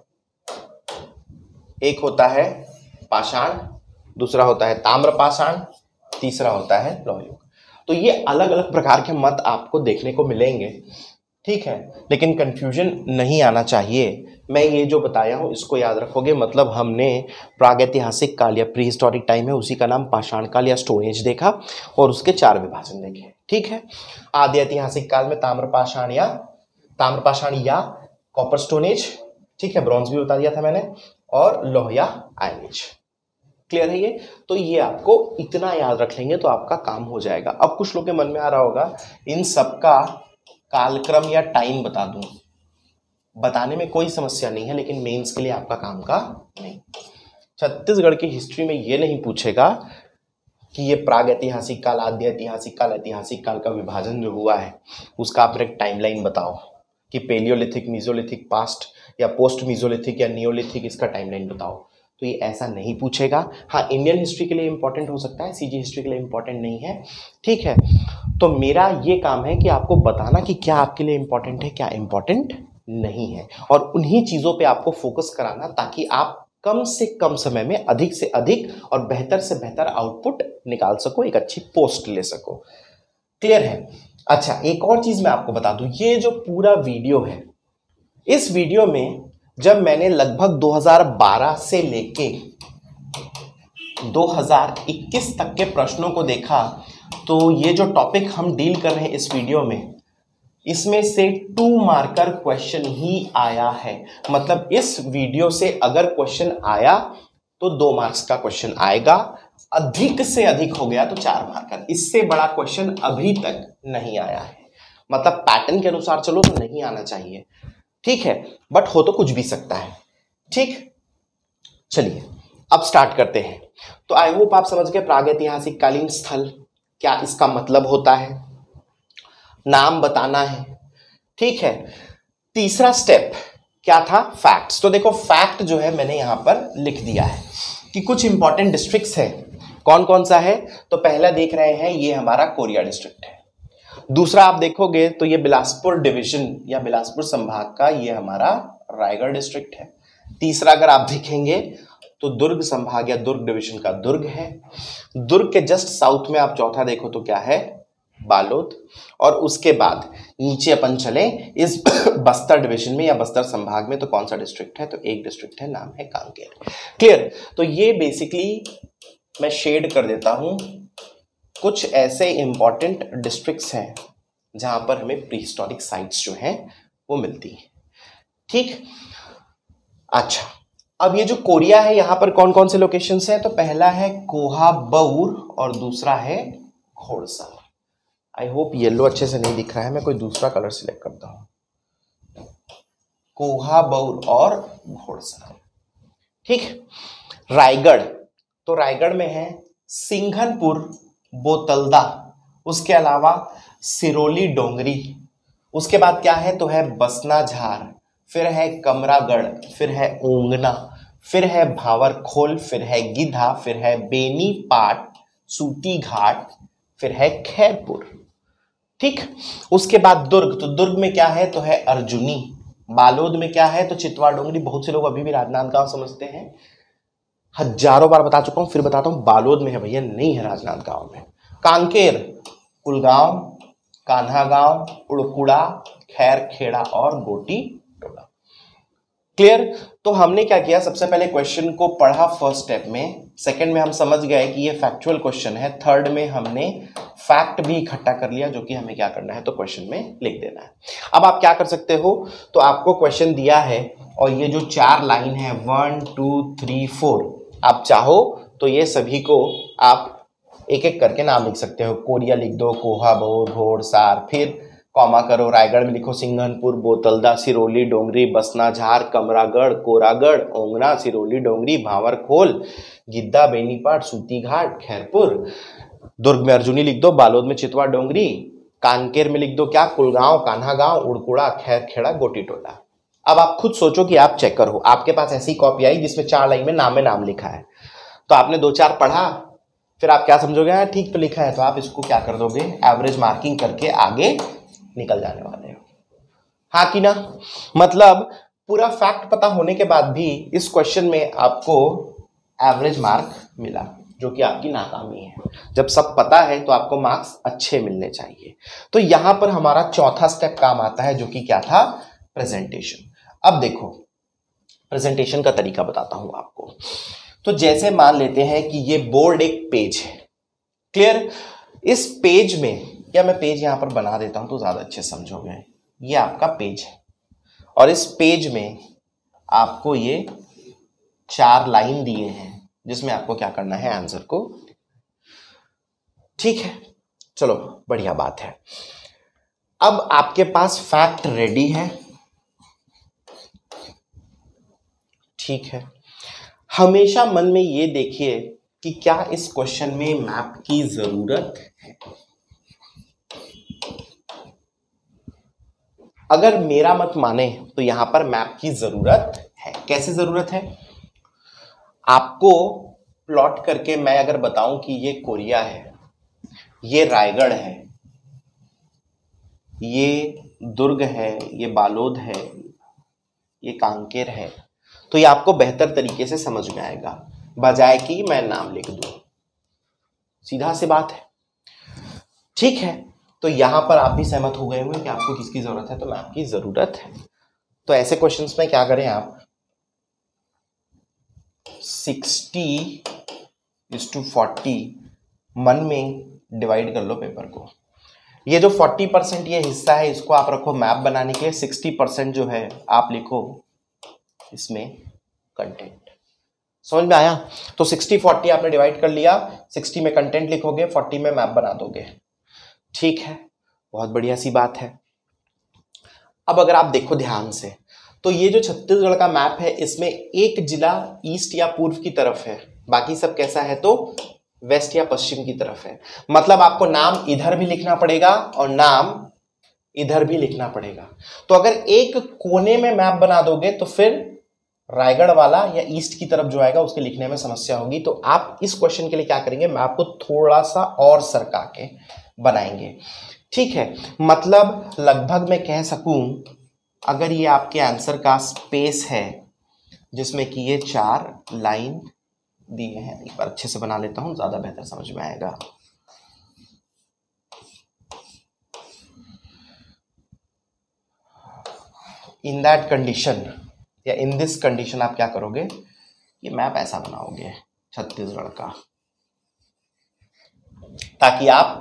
एक होता है पाषाण, दूसरा होता है ताम्र पाषाण, तीसरा होता है लौह युग। तो ये अलग अलग प्रकार के मत आपको देखने को मिलेंगे, ठीक है, लेकिन कंफ्यूजन नहीं आना चाहिए। मैं ये जो बताया हूँ इसको याद रखोगे, मतलब हमने प्रागैतिहासिक काल या प्री हिस्टोरिक टाइम है उसी का नाम पाषाण काल या स्टोन एज देखा और उसके चार विभाजन देखे, ठीक है। आदि ऐतिहासिक काल में ताम्र पाषाण या ताम्र पाषाण या कॉपर स्टोन एज, ठीक है, ब्रॉन्ज भी बता दिया था मैंने, और लौह या आयन एज। क्लियर है ये? तो ये आपको इतना याद रख लेंगे तो आपका काम हो जाएगा। अब कुछ लोग के मन में आ रहा होगा इन सबका कालक्रम या टाइम बता दूं, बताने में कोई समस्या नहीं है, लेकिन मेंस के लिए आपका काम का नहीं। छत्तीसगढ़ की हिस्ट्री में ये नहीं पूछेगा कि ये प्राग ऐतिहासिक काल, आद्य ऐतिहासिक काल, ऐतिहासिक काल का विभाजन जो हुआ है उसका आप एक टाइमलाइन बताओ कि पेलियोलिथिक, मीजोलिथिक, पास्ट या पोस्ट मीजोलिथिक या नियोलिथिक, इसका टाइमलाइन बताओ। तो ये ऐसा नहीं पूछेगा। हाँ, इंडियन हिस्ट्री के लिए इंपॉर्टेंट हो सकता है, सीजी हिस्ट्री के लिए इंपॉर्टेंट नहीं है, ठीक है। तो मेरा ये काम है कि आपको बताना कि क्या आपके लिए इंपॉर्टेंट है, क्या इंपॉर्टेंट नहीं है, और उन्हीं चीज़ों पे आपको फोकस कराना ताकि आप कम से कम समय में अधिक से अधिक और बेहतर से बेहतर आउटपुट निकाल सको, एक अच्छी पोस्ट ले सको। क्लियर है? अच्छा, एक और चीज़ मैं आपको बता दूं, ये जो पूरा वीडियो है, इस वीडियो में जब मैंने लगभग दो हज़ार बारह से लेके दो हज़ार इक्कीस तक के प्रश्नों को देखा, तो ये जो टॉपिक हम डील कर रहे हैं इस वीडियो में, इसमें से टू मार्कर क्वेश्चन ही आया है। मतलब इस वीडियो से अगर क्वेश्चन आया तो दो मार्क्स का क्वेश्चन आएगा, अधिक से अधिक हो गया तो चार मार्कर। इससे बड़ा क्वेश्चन अभी तक नहीं आया है। मतलब पैटर्न के अनुसार चलो तो नहीं आना चाहिए, ठीक है, बट हो तो कुछ भी सकता है, ठीक। चलिए अब स्टार्ट करते हैं। तो आई होप आप समझ गए प्रागैतिहासिक कालीन स्थल क्या इसका मतलब होता है, नाम बताना है, ठीक है। तीसरा स्टेप क्या था, फैक्ट्स। तो देखो फैक्ट जो है मैंने यहां पर लिख दिया है कि कुछ इंपॉर्टेंट डिस्ट्रिक्ट्स है। कौन कौन सा है? तो पहला देख रहे हैं ये हमारा कोरिया डिस्ट्रिक्ट है। दूसरा आप देखोगे तो ये बिलासपुर डिवीजन या बिलासपुर संभाग का ये हमारा रायगढ़ डिस्ट्रिक्ट है। तीसरा अगर आप देखेंगे तो दुर्ग संभाग या दुर्ग डिवीजन का दुर्ग है। दुर्ग के जस्ट साउथ में आप चौथा देखो तो क्या है, बालोद। और उसके बाद नीचे अपन चले इस बस्तर डिवीजन में या बस्तर संभाग में, तो कौन सा डिस्ट्रिक्ट है? तो एक डिस्ट्रिक्ट है, नाम है कांकेर। क्लियर? तो ये बेसिकली मैं शेड कर देता हूं, कुछ ऐसे इंपॉर्टेंट डिस्ट्रिक्ट्स हैं जहां पर हमें प्री हिस्टोरिक साइट्स जो हैं वो मिलती हैं, ठीक। अच्छा, अब ये जो कोरिया है यहां पर कौन कौन से लोकेशंस हैं? तो पहला है कोहाबौर और दूसरा है घोड़सा। आई होप येलो अच्छे से नहीं दिख रहा है, मैं कोई दूसरा कलर सिलेक्ट करता हूं। कोहाबौर और घोड़सा, ठीक। रायगढ़, तो रायगढ़ में है सिंघनपुर, बोतलदा, उसके अलावा सिरोली डोंगरी। उसके बाद क्या है? तो है बसना झार, फिर है कमरागढ़, फिर है ऊंगना, फिर है भावरखोल, फिर है गिधा, फिर है बेनीपाट, सूती घाट, फिर है खैरपुर, ठीक। उसके बाद दुर्ग, तो दुर्ग में क्या है? तो है अर्जुनी। बालोद में क्या है? तो चितवा डोंगरी। बहुत से लोग अभी भी राजनांदगांव समझते हैं, हजारों बार बता चुका हूं, फिर बताता हूं, बालोद में है भैया, नहीं है राजनांदगांव में। कांकेर, कुलगांव, कान्हागांव, उड़कुड़ा, खैरखेड़ा और गोटी टोला। क्लियर? तो हमने क्या किया, सबसे पहले क्वेश्चन को पढ़ा फर्स्ट स्टेप में, सेकंड में हम समझ गए कि ये फैक्चुअल क्वेश्चन है, थर्ड में हमने फैक्ट भी इकट्ठा कर लिया जो कि हमें क्या करना है, तो क्वेश्चन में लिख देना है। अब आप क्या कर सकते हो, तो आपको क्वेश्चन दिया है और ये जो चार लाइन है वन टू थ्री फोर, आप चाहो तो ये सभी को आप एक एक करके नाम लिख सकते हो। कोरिया लिख दो, कोहाबोर, घोड़सार, फिर कॉमा करो, रायगढ़ में लिखो सिंघनपुर, बोतलदा, सिरोली, डोंगरी, बसनाझार, कमरागढ़, कोरागढ़, ओंगना, सिरोली, डोंगरी, भांवरखोल, गिद्दा, बेनीपाट, सूतीघाट, खैरपुर। दुर्ग में अर्जुनी लिख दो, बालोद में चितवा, डोंगरी, कांकेर में लिख दो क्या, कुलगांव, कान्हागांव, उड़कुड़ा, खैरखेड़ा, गोटीटोला। अब आप खुद सोचो कि आप चेकर हो, आपके पास ऐसी कॉपी आई जिसमें चार लाइन में नाम में नाम लिखा है, तो आपने दो चार पढ़ा, फिर आप क्या समझोगे, हाँ ठीक तो लिखा है, तो आप इसको क्या कर दोगे, एवरेज मार्किंग करके आगे निकल जाने वाले हो, हाँ कि ना। मतलब पूरा फैक्ट पता होने के बाद भी इस क्वेश्चन में आपको एवरेज मार्क मिला, जो कि आपकी नाकामी है। जब सब पता है तो आपको मार्क्स अच्छे मिलने चाहिए। तो यहां पर हमारा चौथा स्टेप काम आता है, जो कि क्या था, प्रेजेंटेशन। अब देखो प्रेजेंटेशन का तरीका बताता हूं आपको। तो जैसे मान लेते हैं कि ये बोर्ड एक पेज है, क्लियर। इस पेज में, या मैं पेज यहां पर बना देता हूं तो ज्यादा अच्छे समझोगे, ये आपका पेज है और इस पेज में आपको ये चार लाइन दिए हैं जिसमें आपको क्या करना है, आंसर को, ठीक है। चलो बढ़िया बात है। अब आपके पास फैक्ट रेडी है, ठीक है। हमेशा मन में ये देखिए कि क्या इस क्वेश्चन में मैप की जरूरत है। अगर मेरा मत माने तो यहां पर मैप की जरूरत है। कैसे जरूरत है, आपको प्लॉट करके मैं अगर बताऊं कि ये कोरिया है, ये रायगढ़ है, ये दुर्ग है, ये बालोद है, ये कांकेर है, तो ये आपको बेहतर तरीके से समझ में आएगा, बजाय कि मैं नाम लिख दूं। सीधा सी बात है, ठीक है। तो यहां पर आप भी सहमत हो गए होंगे कि आपको किसकी जरूरत है, तो मैप की जरूरत है। तो ऐसे क्वेश्चंस में क्या करें आप, सिक्सटी इज टू फोर्टी मन में डिवाइड कर लो पेपर को। ये जो फोर्टी परसेंट ये हिस्सा है इसको आप रखो मैप बनाने के लिए, सिक्सटी परसेंट जो है आप लिखो इसमें कंटेंट। समझ में आया। तो सिक्सटी फोर्टी आपने डिवाइड कर लिया, सिक्सटी में कंटेंट लिखोगे, फोर्टी में मैप बना दोगे, ठीक है। बहुत बढ़िया सी बात है। अब अगर आप देखो ध्यान से, तो ये जो छत्तीसगढ़ का मैप है इसमें एक जिला ईस्ट या पूर्व की तरफ है, बाकी सब कैसा है, तो वेस्ट या पश्चिम की तरफ है। मतलब आपको नाम इधर भी लिखना पड़ेगा और नाम इधर भी लिखना पड़ेगा। तो अगर एक कोने में मैप बना दोगे तो फिर रायगढ़ वाला या ईस्ट की तरफ जो आएगा उसके लिखने में समस्या होगी। तो आप इस क्वेश्चन के लिए क्या करेंगे, मैप को थोड़ा सा और सरका के बनाएंगे, ठीक है। मतलब लगभग मैं कह सकूं, अगर ये आपके आंसर का स्पेस है जिसमें कि ये चार लाइन दिए हैं, एक बार अच्छे से बना लेता हूं, ज्यादा बेहतर समझ में आएगा। इन दैट कंडीशन या इन दिस कंडीशन आप क्या करोगे, ये मैप ऐसा बनाओगे छत्तीसगढ़ का, ताकि आप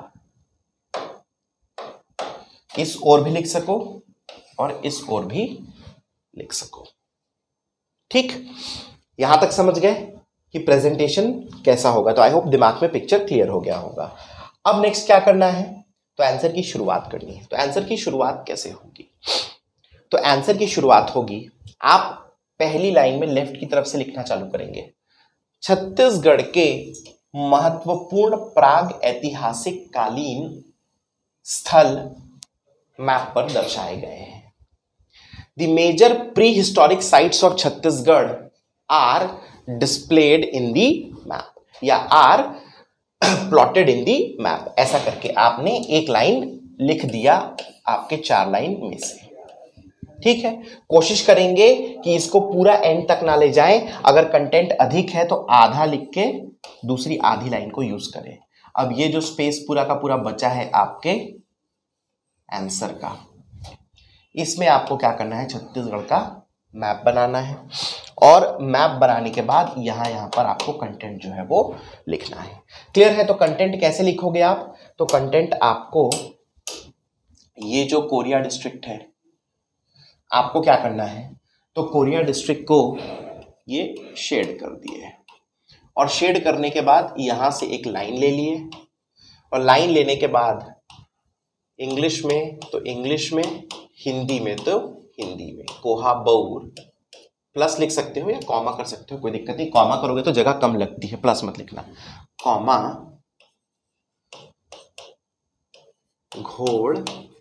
इस ओर भी लिख सको और इस ओर भी लिख सको, ठीक। यहां तक समझ गए कि प्रेजेंटेशन कैसा होगा। तो आई होप दिमाग में पिक्चर क्लियर हो गया होगा। अब नेक्स्ट क्या करना है, तो आंसर की शुरुआत करनी है। तो आंसर की शुरुआत कैसे होगी, तो आंसर की शुरुआत होगी, आप पहली लाइन में लेफ्ट की तरफ से लिखना चालू करेंगे। छत्तीसगढ़ के महत्वपूर्ण प्राग ऐतिहासिक कालीन स्थल मैप पर दर्शाए गए हैं। The major prehistoric sites of Chhattisgarh are displayed in the map या are plotted in the map. ऐसा करके आपने एक लाइन लिख दिया आपके चार लाइन में से, ठीक है। कोशिश करेंगे कि इसको पूरा एंड तक ना ले जाएं। अगर कंटेंट अधिक है तो आधा लिख के दूसरी आधी लाइन को यूज करें। अब ये जो स्पेस पूरा का पूरा बचा है आपके आंसर का, इसमें आपको क्या करना है, छत्तीसगढ़ का मैप बनाना है और मैप बनाने के बाद यहां यहां पर आपको कंटेंट जो है वो लिखना है। क्लियर है। तो कंटेंट कैसे लिखोगे आप, तो कंटेंट आपको ये जो कोरिया डिस्ट्रिक्ट है आपको क्या करना है, तो कोरिया डिस्ट्रिक्ट को ये शेड कर दिए और शेड करने के बाद यहां से एक लाइन ले लिए, और लाइन लेने के बाद इंग्लिश में तो इंग्लिश में, हिंदी में तो हिंदी में, कोहाबौर प्लस लिख सकते हो या कॉमा कर सकते हो, कोई दिक्कत नहीं। कॉमा करोगे तो जगह कम लगती है, प्लस मत लिखना। कॉमा घोड़,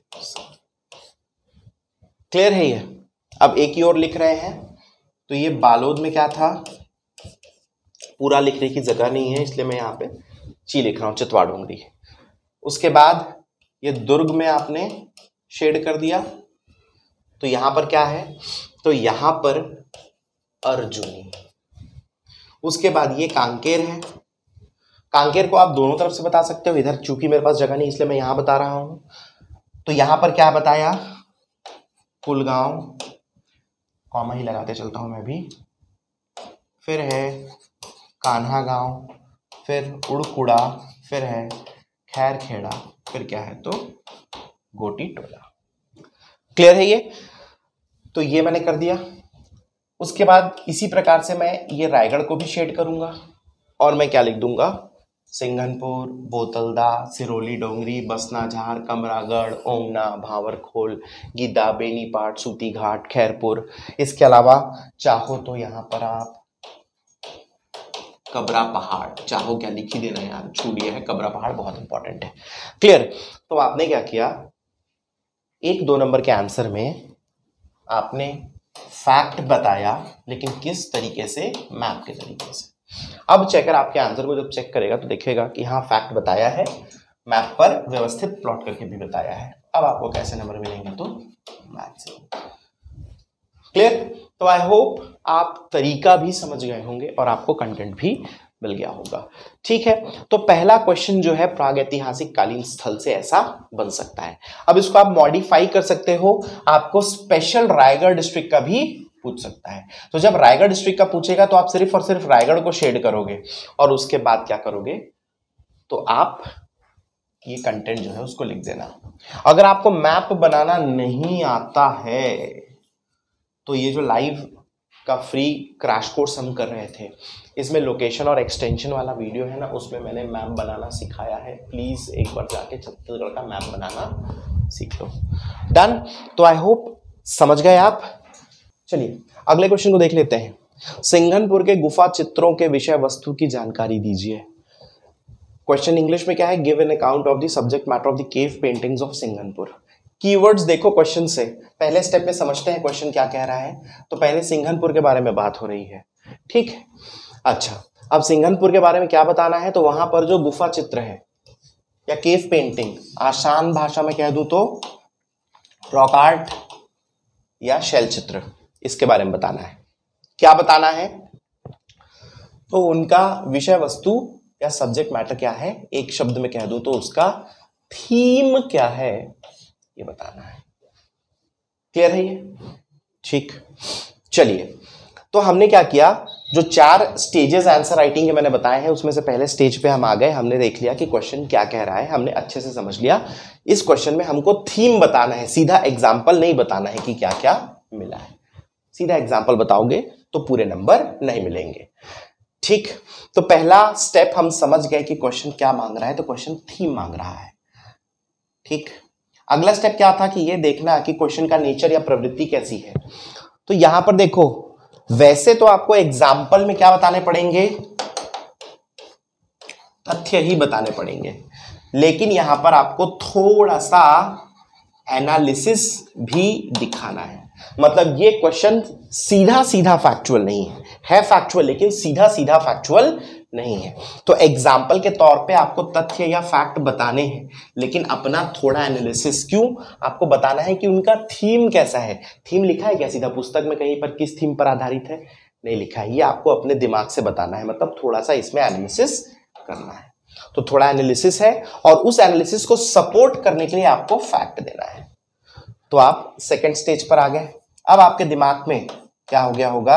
क्लियर है ये। अब एक ही और लिख रहे हैं, तो ये बालोद में क्या था, पूरा लिखने की जगह नहीं है इसलिए मैं यहाँ पे ची लिख रहा हूँ, चितवा डोंगरी। उसके बाद ये दुर्ग में आपने शेड कर दिया, तो यहां पर क्या है, तो यहां पर अर्जुनी। उसके बाद ये कांकेर है, कांकेर को आप दोनों तरफ से बता सकते हो, इधर चूंकि मेरे पास जगह नहीं इसलिए मैं यहां बता रहा हूं। तो यहां पर क्या बताया, कुलगांव, कॉमा ही लगाते चलता हूं मैं भी, फिर है कान्हा गांव, फिर उड़कुड़ा, फिर है खैर खेड़ा, फिर क्या है तो गोटी टोला। क्लियर है ये, तो ये मैंने कर दिया। उसके बाद इसी प्रकार से मैं ये रायगढ़ को भी शेड करूंगा, और मैं क्या लिख दूंगा, सिंघनपुर, बोतलदा, सिरोली डोंगरी, बसनाझार, कमरागढ़, ओमना, भावरखोल, गिद्दा, बेनीपाट, सूती घाट, खैरपुर। इसके अलावा चाहो तो यहाँ पर आप कबरा पहाड़, चाहो क्या लिख ही देना यार, छूट है, कबरा पहाड़ बहुत इंपॉर्टेंट है। क्लियर। तो आपने क्या किया, एक दो नंबर के आंसर में आपने फैक्ट बताया, लेकिन किस तरीके से, मैप के तरीके से। अब चेकर आपके आंसर को जब चेक करेगा तो देखेगा कि हाँ फैक्ट बताया है, मैप पर व्यवस्थित प्लॉट करके भी बताया है। अब आपको कैसे नंबर मिलेंगे, तो मैथ से। क्लियर। तो आई होप आप तरीका भी समझ गए होंगे और आपको कंटेंट भी मिल गया होगा। ठीक है, तो पहला क्वेश्चन जो है प्रागैतिहासिक कालीन स्थल से ऐसा बन सकता है। अब इसको आप मॉडिफाई कर सकते हो, आपको स्पेशल रायगढ़ डिस्ट्रिक्ट का भी पूछ सकता है। तो जब रायगढ़ डिस्ट्रिक्ट का पूछेगा तो आप सिर्फ और सिर्फ रायगढ़ को शेड करोगे, और उसके बाद क्या करोगे, तो आप ये कंटेंट जो है उसको लिख देना। अगर आपको मैप बनाना नहीं आता है तो ये जो लाइव का फ्री क्रैश कोर्स हम कर रहे थे, इसमें लोकेशन और एक्सटेंशन वाला वीडियो है ना, उसमें मैंने मैप बनाना सिखाया है। प्लीज एक बार जाके छत्तीसगढ़ का मैप बनाना सीख लो। डन। तो आई होप समझ गए आप। चलिए अगले क्वेश्चन को देख लेते हैं। सिंघनपुर के गुफा चित्रों के विषय वस्तु की जानकारी दीजिए। क्वेश्चन इंग्लिश में क्या है, give an account of the subject matter of the cave paintings of Singhanpur. Keywords देखो क्वेश्चन से, पहले स्टेप में समझते हैं क्वेश्चन क्या कह रहा है। तो पहले सिंघनपुर के बारे में बात हो रही है, ठीक है। अच्छा, अब सिंघनपुर के बारे में क्या बताना है, तो वहां पर जो गुफा चित्र है या केव पेंटिंग, आसान भाषा में कह दूं तो रॉक आर्ट या शैल चित्र, इसके बारे में बताना है। क्या बताना है, तो उनका विषय वस्तु या सब्जेक्ट मैटर क्या है, एक शब्द में कह दूं तो उसका थीम क्या है, ये बताना है। क्लियर है ये, ठीक। चलिए, तो हमने क्या किया, जो चार स्टेजेस आंसर राइटिंग के मैंने बताए हैं उसमें से पहले स्टेज पे हम आ गए, हमने देख लिया कि क्वेश्चन क्या कह रहा है, हमने अच्छे से समझ लिया। इस क्वेश्चन में हमको थीम बताना है, सीधा एग्जाम्पल नहीं बताना है कि क्या क्या मिला है। सीधा एग्जाम्पल बताओगे तो पूरे नंबर नहीं मिलेंगे, ठीक। तो पहला स्टेप हम समझ गए कि क्वेश्चन क्या मांग रहा है, तो क्वेश्चन थीम मांग रहा है, ठीक। अगला स्टेप क्या था कि ये देखना कि क्वेश्चन का नेचर या प्रवृत्ति कैसी है। तो यहां पर देखो, वैसे तो आपको एग्जाम्पल में क्या बताने पड़ेंगे, तथ्य ही बताने पड़ेंगे, लेकिन यहां पर आपको थोड़ा सा एनालिसिस भी दिखाना है। मतलब ये क्वेश्चन सीधा सीधा फैक्चुअल नहीं है, है फैक्चुअल लेकिन सीधा सीधा फैक्चुअल नहीं है। तो एग्जाम्पल के तौर पे आपको तथ्य या फैक्ट बताने हैं, लेकिन अपना थोड़ा एनालिसिस, क्यों, आपको बताना है कि उनका थीम कैसा है। थीम लिखा है क्या सीधा पुस्तक में कहीं पर, किस थीम पर आधारित है, नहीं लिखा है, ये आपको अपने दिमाग से बताना है। मतलब थोड़ा सा इसमें एनालिसिस करना है, तो थोड़ा एनालिसिस है, और उस एनालिसिस को सपोर्ट करने के लिए आपको फैक्ट देना है। तो आप सेकेंड स्टेज पर आ गए। अब आपके दिमाग में क्या हो गया होगा,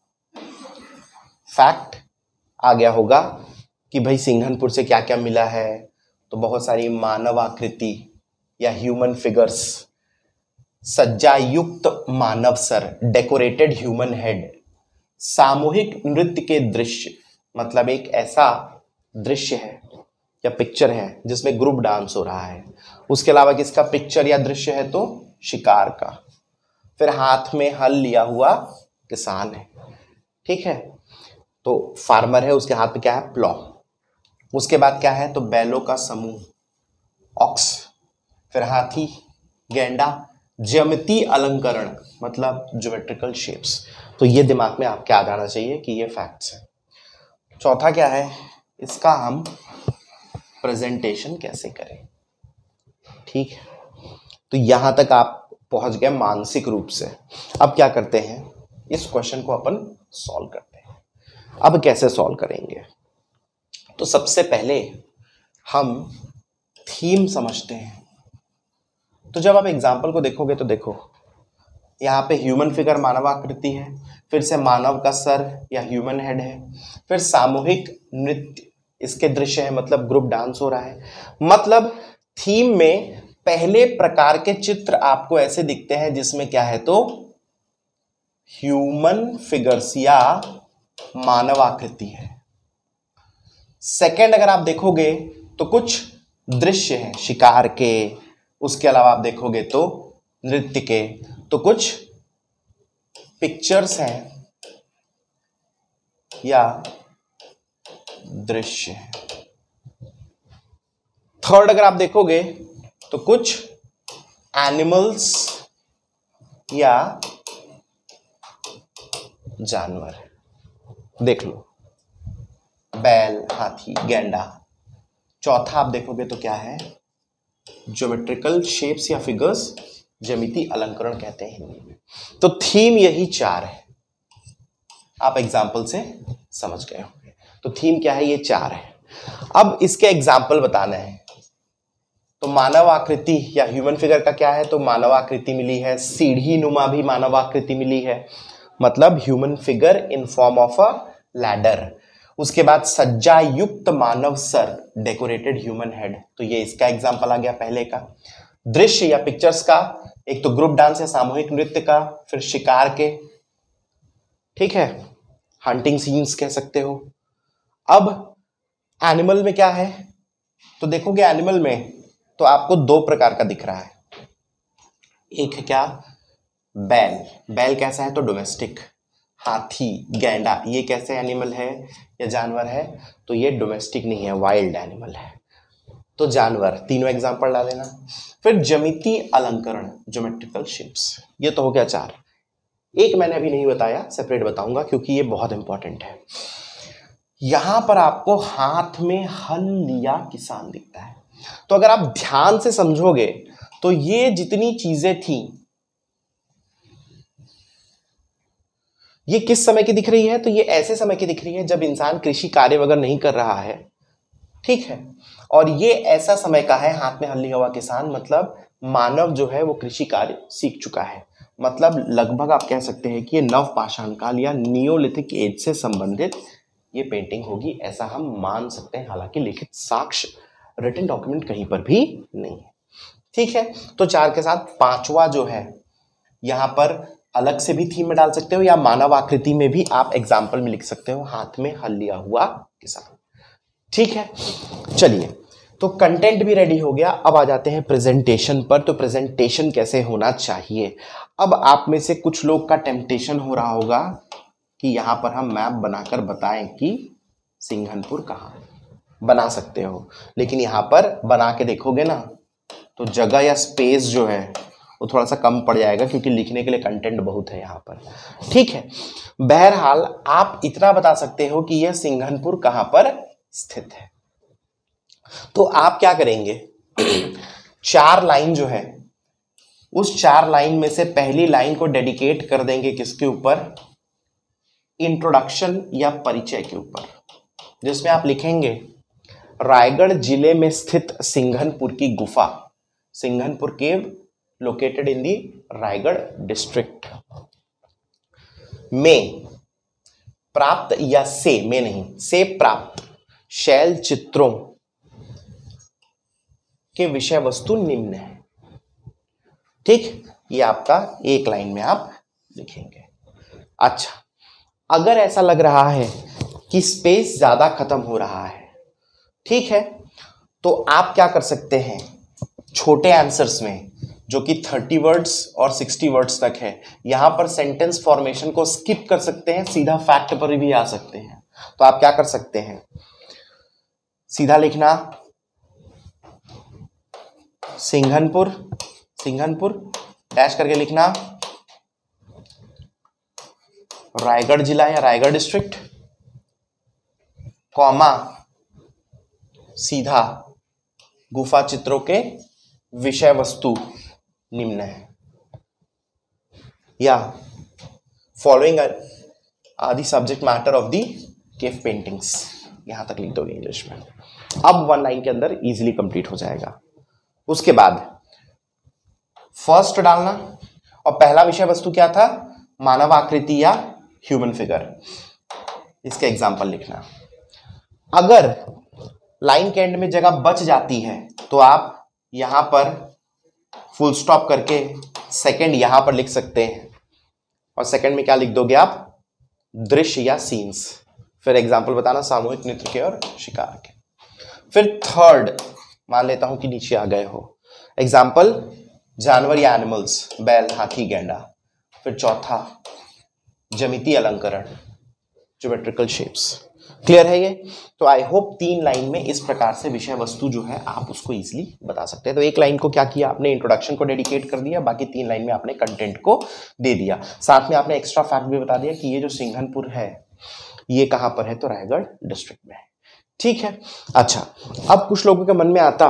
फैक्ट आ गया होगा कि भाई सिंघनपुर से क्या क्या मिला है। तो बहुत सारी मानव आकृति या ह्यूमन फिगर्स, सज्जा युक्त मानव सर, डेकोरेटेड ह्यूमन हेड, सामूहिक नृत्य के दृश्य, मतलब एक ऐसा दृश्य है या पिक्चर है जिसमें ग्रुप डांस हो रहा है। उसके अलावा किसका पिक्चर या दृश्य है? तो शिकार का। फिर हाथ में हल लिया हुआ किसान है, ठीक है, तो फार्मर है, उसके हाथ में क्या है? प्लॉ। उसके बाद क्या है? तो बैलों का समूह, ऑक्स। फिर हाथी, गेंडा, ज्यामितीय अलंकरण मतलब ज्योमेट्रिकल शेप्स। तो ये दिमाग में आपके आ जाना चाहिए कि ये फैक्ट्स है। चौथा क्या है? इसका हम प्रेजेंटेशन कैसे करें, ठीक है। तो यहां तक आप पहुंच गए मानसिक रूप से। अब क्या करते हैं? इस क्वेश्चन को अपन सॉल्व करते हैं। अब कैसे सॉल्व करेंगे? तो सबसे पहले हम थीम समझते हैं। तो जब आप एग्जाम्पल को देखोगे तो देखो, यहाँ पे ह्यूमन फिगर मानव आकृति है, फिर से मानव का सर या ह्यूमन हेड है, फिर सामूहिक नृत्य इसके दृश्य है, मतलब ग्रुप डांस हो रहा है। मतलब थीम में पहले प्रकार के चित्र आपको ऐसे दिखते हैं जिसमें क्या है? तो ह्यूमन फिगर्स या मानव आकृति है। सेकंड अगर आप देखोगे तो कुछ दृश्य हैं शिकार के, उसके अलावा आप देखोगे तो नृत्य के, तो कुछ पिक्चर्स हैं या दृश्य हैं। थर्ड अगर आप देखोगे तो कुछ एनिमल्स या जानवर है। देख लो, बैल, हाथी, गेंडा। चौथा आप देखोगे तो क्या है? ज्योमेट्रिकल शेप्स या फिगर्स, ज्यामितीय अलंकरण कहते हैं हिंदी में। तो थीम यही चार है, आप एग्जाम्पल से समझ गए होंगे। तो थीम क्या है? ये चार है। अब इसके एग्जाम्पल बताने हैं। तो मानव आकृति या ह्यूमन फिगर का क्या है? तो मानव आकृति मिली है, सीढ़ी नुमा भी मानव आकृति मिली है, मतलब human figure in form of a ladder. उसके बाद सज्जा युक्त मानव सर, डेकोरेटेड ह्यूमन हेड, तो ये इसका एग्जाम्पल आ गया पहले का। दृश्य या पिक्चर्स का, एक तो ग्रुप डांस या सामूहिक नृत्य का, फिर शिकार के, ठीक है, हंटिंग सीन्स कह सकते हो। अब एनिमल में क्या है? तो देखोगे एनिमल में तो आपको दो प्रकार का दिख रहा है। एक है क्या? बैल। बैल कैसा है? तो डोमेस्टिक। हाथी, गेंडा, ये कैसे एनिमल है या जानवर है? तो ये डोमेस्टिक नहीं है, वाइल्ड एनिमल है। तो जानवर, तीनों एग्जांपल डाल देना। फिर ज्यामितीय अलंकरण, ज्योमेट्रिकल शेप्स, ये तो हो गया चार। एक मैंने अभी नहीं बताया, सेपरेट बताऊंगा क्योंकि ये बहुत इंपॉर्टेंट है। यहां पर आपको हाथ में हल लिया किसान दिखता है। तो अगर आप ध्यान से समझोगे तो ये जितनी चीजें थी ये किस समय की दिख रही है? तो ये ऐसे समय की दिख रही है जब इंसान कृषि कार्य वगैरह नहीं कर रहा है, ठीक है। और ये ऐसा समय का है, हाथ में हल लिया हुआ किसान, मतलब मानव जो है वो कृषि कार्य सीख चुका है। मतलब लगभग आप कह सकते हैं कि ये नव पाषाण काल या नियोलिथिक एज से संबंधित ये पेंटिंग होगी, ऐसा हम मान सकते हैं। हालांकि लिखित साक्ष्य, रिटन डॉक्यूमेंट कहीं पर भी नहीं है, ठीक है। तो चार के साथ पांचवा जो है यहां पर अलग से भी थीम में डाल सकते हो या मानव आकृति में भी आप एग्जाम्पल में लिख सकते हो, हाथ में हल लिया हुआ किसान, ठीक है। चलिए, तो कंटेंट भी रेडी हो गया। अब आ जाते हैं प्रेजेंटेशन पर। तो प्रेजेंटेशन कैसे होना चाहिए? अब आप में से कुछ लोग का टेम्पटेशन हो रहा होगा कि यहां पर हम मैप बनाकर बताएं कि सिंघनपुर कहाँ है। बना सकते हो, लेकिन यहां पर बना के देखोगे ना तो जगह या स्पेस जो है वो थोड़ा सा कम पड़ जाएगा, क्योंकि लिखने के लिए कंटेंट बहुत है यहाँ पर, ठीक है। बहरहाल आप इतना बता सकते हो कि यह सिंघनपुर कहाँ पर स्थित है। तो आप क्या करेंगे? चार लाइन जो है उस चार लाइन में से पहली लाइन को डेडिकेट कर देंगे किसके ऊपर? इंट्रोडक्शन या परिचय के ऊपर, जिसमें आप लिखेंगे रायगढ़ जिले में स्थित सिंघनपुर की गुफा, Singhanpur cave located in the Raigarh district में प्राप्त, या से में नहीं, से प्राप्त शैल चित्रों के विषय वस्तु निम्न है, ठीक। ये आपका एक लाइन में आप लिखेंगे। अच्छा, अगर ऐसा लग रहा है कि स्पेस ज्यादा खत्म हो रहा है, ठीक है, तो आप क्या कर सकते हैं, छोटे आंसर्स में जो कि थर्टी वर्ड्स और सिक्सटी वर्ड्स तक है, यहां पर सेंटेंस फॉर्मेशन को स्किप कर सकते हैं, सीधा फैक्ट पर भी आ सकते हैं। तो आप क्या कर सकते हैं, सीधा लिखना सिंघनपुर, सिंघनपुर डैश करके लिखना रायगढ़ जिला या रायगढ़ डिस्ट्रिक्ट, कॉमा सीधा गुफा चित्रों के विषय वस्तु निम्न है, या following are the subject matter of the cave paintings, यहां तक लिख दोगे इंग्लिश में। अब वन लाइन के अंदर इजीली कंप्लीट हो जाएगा। उसके बाद फर्स्ट डालना, और पहला विषय वस्तु क्या था, मानव आकृति या ह्यूमन फिगर, इसके एग्जाम्पल लिखना। अगर लाइन के एंड में जगह बच जाती है तो आप यहां पर फुल स्टॉप करके सेकंड यहां पर लिख सकते हैं, और सेकंड में क्या लिख दोगे आप, दृश्य या सीन्स, फिर एग्जाम्पल बताना सामूहिक नृत्य के और शिकार के। फिर थर्ड मान लेता हूं कि नीचे आ गए हो, एग्जाम्पल जानवर या एनिमल्स, बैल, हाथी, गेंडा। फिर चौथा ज्यामितीय अलंकरण, ज्योमेट्रिकल शेप्स। क्लियर है ये? तो आई होप तीन लाइन में इस प्रकार से विषय वस्तु जो है आप उसको इजीली बता सकते हैं। तो एक लाइन को क्या किया आपने, इंट्रोडक्शन को डेडिकेट कर दिया, बाकी तीन लाइन में आपने कंटेंट को दे दिया, साथ में आपने एक्स्ट्रा फैक्ट भी बता दिया कि ये जो सिंघनपुर है ये कहां पर है, तो रायगढ़ डिस्ट्रिक्ट में है, ठीक है। अच्छा, अब कुछ लोगों के मन में आता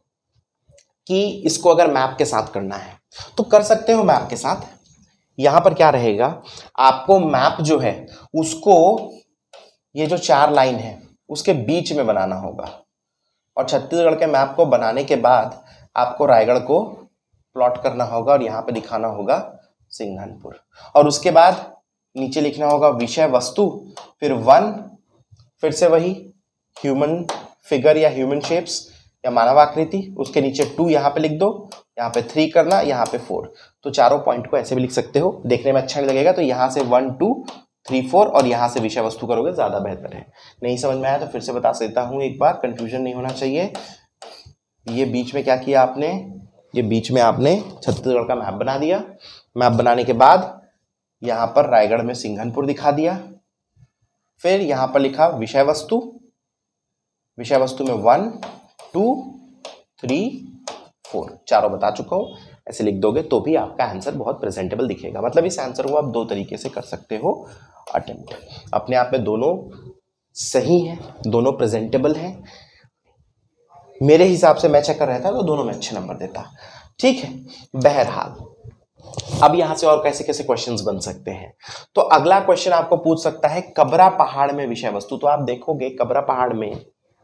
कि इसको अगर मैप के साथ करना है तो कर सकते हो मैप के साथ। यहां पर क्या रहेगा, आपको मैप जो है उसको ये जो चार लाइन है उसके बीच में बनाना होगा, और छत्तीसगढ़ के मैप को बनाने के बाद आपको रायगढ़ को प्लॉट करना होगा और यहाँ पे दिखाना होगा सिंघनपुर, और उसके बाद नीचे लिखना होगा विषय वस्तु, फिर वन, फिर से वही ह्यूमन फिगर या ह्यूमन शेप्स या मानव आकृति, उसके नीचे टू यहाँ पे लिख दो, यहाँ पे थ्री करना, यहाँ पे फोर। तो चारों पॉइंट को ऐसे भी लिख सकते हो, देखने में अच्छा नहीं लगेगा, तो यहाँ से वन टू थ्री फोर और यहाँ से विषय वस्तु करोगे, ज्यादा बेहतर है। नहीं समझ में आया तो फिर से बता देता हूँ एक बार, कंफ्यूजन नहीं होना चाहिए। ये बीच में क्या किया आपने, ये बीच में आपने छत्तीसगढ़ का मैप बना दिया, मैप बनाने के बाद यहाँ पर रायगढ़ में सिंघनपुर दिखा दिया, फिर यहाँ पर लिखा विषय वस्तु, विषय वस्तु में वन टू थ्री फोर, चारों बता चुका हूं। ऐसे लिख दोगे तो भी आपका आंसर बहुत प्रेजेंटेबल दिखेगा। मतलब इस आंसर को आप दो तरीके से कर सकते हो अटेम्प्ट, अपने आप में दोनों सही है, दोनों प्रेजेंटेबल हैं। मेरे हिसाब से मैं चेक कर रहा था तो दोनों में अच्छे नंबर देता, ठीक है। बहरहाल अब यहां से और कैसे कैसे क्वेश्चंस बन सकते हैं, तो अगला क्वेश्चन आपको पूछ सकता है कबरा पहाड़ में विषय वस्तु। तो आप देखोगे कबरा पहाड़ में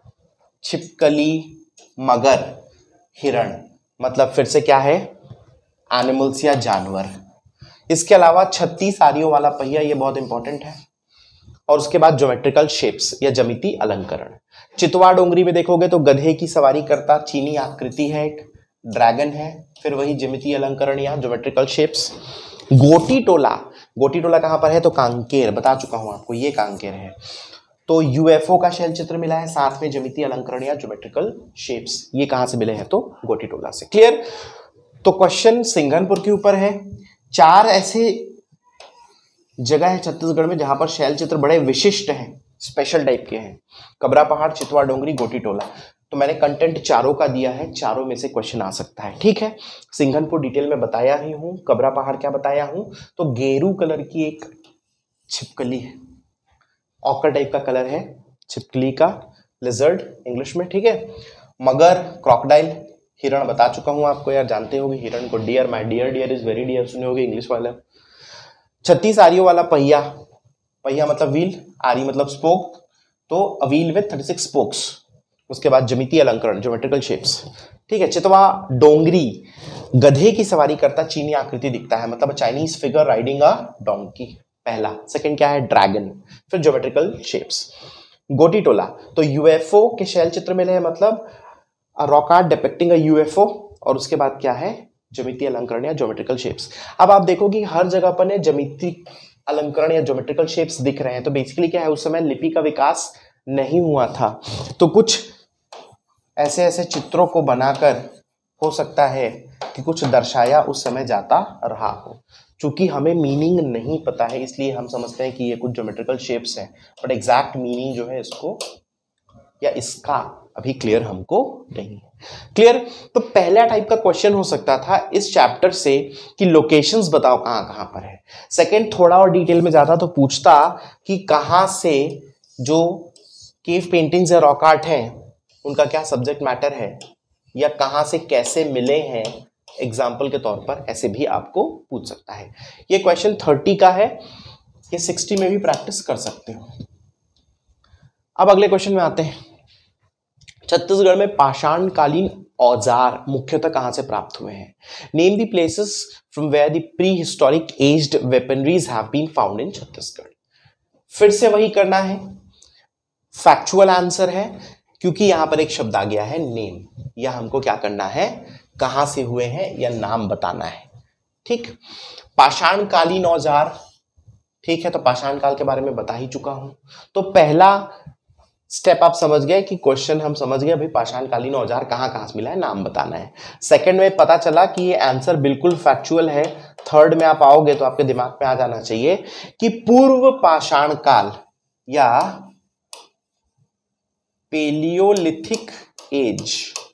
छिपकली, मगर, हिरण, मतलब फिर से क्या है, एनिमल्स या जानवर। इसके अलावा छत्तीस आरियों वाला पहिया, ये बहुत इंपॉर्टेंट है, और उसके बाद ज्योमेट्रिकल शेप्स या ज्यामितीय अलंकरण। चितवा डोंगरी में देखोगे तो गधे की सवारी करता चीनी आकृति है, एक ड्रैगन है, फिर वही ज्यामितीय अलंकरण या ज्योमेट्रिकल शेप्स। गोटी टोला, गोटी टोला कहां पर है, तो कांकेर, बता चुका हूं आपको, ये कांकेर है। तो यूएफओ का शैल चित्र मिला है, साथ में ज्यामितीय अलंकरण या ज्योमेट्रिकल शेप्स, ये कहां से मिले हैं, तो गोटी टोला से। क्लियर? तो क्वेश्चन सिंघनपुर के ऊपर है। चार ऐसे जगह है छत्तीसगढ़ में जहां पर शैल चित्र बड़े विशिष्ट हैं, स्पेशल टाइप के हैं, कबरा पहाड़, चितवा डोंगरी, गोटी टोला। तो मैंने कंटेंट चारों का दिया है, चारों में से क्वेश्चन आ सकता है, ठीक है। सिंघनपुर डिटेल में बताया ही हूं, कबरा पहाड़ क्या बताया हूं, तो गेरू कलर की एक छिपकली है, ऑकर टाइप का कलर है छिपकली का, लिजर्ड इंग्लिश में, ठीक है। मगर, क्रोकोडाइल, हिरण बता चुका हूं आपको यार, जानते होगे हिरण को, deer, my dear, deer is very dear, सुने होगे इंग्लिश वाला। छत्तीस आरियों वाला पहिया, पहिया मतलब व्हील, आरी मतलब स्पोक, तो a wheel with thirty six spokes. उसके बाद ज्यामितीय अलंकरण, ज्योमेट्रिकल शेप्स, ठीक है। चितवा डोंगरी, गधे की सवारी करता चीनी आकृति दिखता है, मतलब Chinese figure riding a donkey, पहला। सेकंड क्या है, ड्रैगन, फिर ज्योमेट्रिकल शेप्स। गोटी टोला, तो यूएफओ के शैल चित्र मिले हैं, मतलब rock art depicting a UFO, और उसके बाद क्या है, ज्यामितीय अलंकरण या ज्योमेट्रिकल शेप्स। अब आप देखोगे हर जगह पर ने ज्यामिति अलंकरण या ज्योमेट्रिकल शेप्स दिख रहे हैं, तो बेसिकली क्या है, उस समय लिपि का विकास नहीं हुआ था, तो कुछ ऐसे ऐसे चित्रों को बनाकर हो सकता है कि कुछ दर्शाया उस समय जाता रहा हो। चूंकि हमें मीनिंग नहीं पता है इसलिए हम समझते हैं कि ये कुछ ज्योमेट्रिकल शेप्स हैं, बट एग्जैक्ट मीनिंग जो है इसको या इसका अभी क्लियर हमको नहीं है। क्लियर? तो पहला टाइप का क्वेश्चन हो सकता था इस चैप्टर से कि लोकेशंस बताओ कहां कहां पर है। सेकंड, थोड़ा और डिटेल में जाता तो पूछता कि कहां से जो केव पेंटिंग्स या रॉक आर्ट हैं उनका क्या सब्जेक्ट मैटर है, या कहां से कैसे मिले हैं, एग्जाम्पल के तौर पर ऐसे भी आपको पूछ सकता है। ये क्वेश्चन थर्टी का है, ये सिक्सटी में भी प्रैक्टिस कर सकते हो। अब अगले क्वेश्चन में आते हैं। छत्तीसगढ़ में पाषाणकालीन औजार मुख्यतः कहां से प्राप्त हुए हैं? Name the places from where the prehistoric aged weaponries have been found in Chhattisgarh. फिर से वही करना है, फैक्चुअल आंसर है, क्योंकि यहां पर एक शब्द आ गया है नेम, या हमको क्या करना है, कहां से हुए हैं या नाम बताना है। ठीक, पाषाणकालीन औजार, ठीक है, तो पाषाण काल के बारे में बता ही चुका हूं। तो पहला स्टेप आप समझ गए कि क्वेश्चन हम समझ गए, अभी पाषाणकालीन औजार कहां कहां से मिला है, नाम बताना है। सेकंड में पता चला कि ये आंसर बिल्कुल फैक्चुअल है। थर्ड में आप आओगे तो आपके दिमाग में आ जाना चाहिए कि पूर्व पाषाण काल या पेलियोलिथिक एज,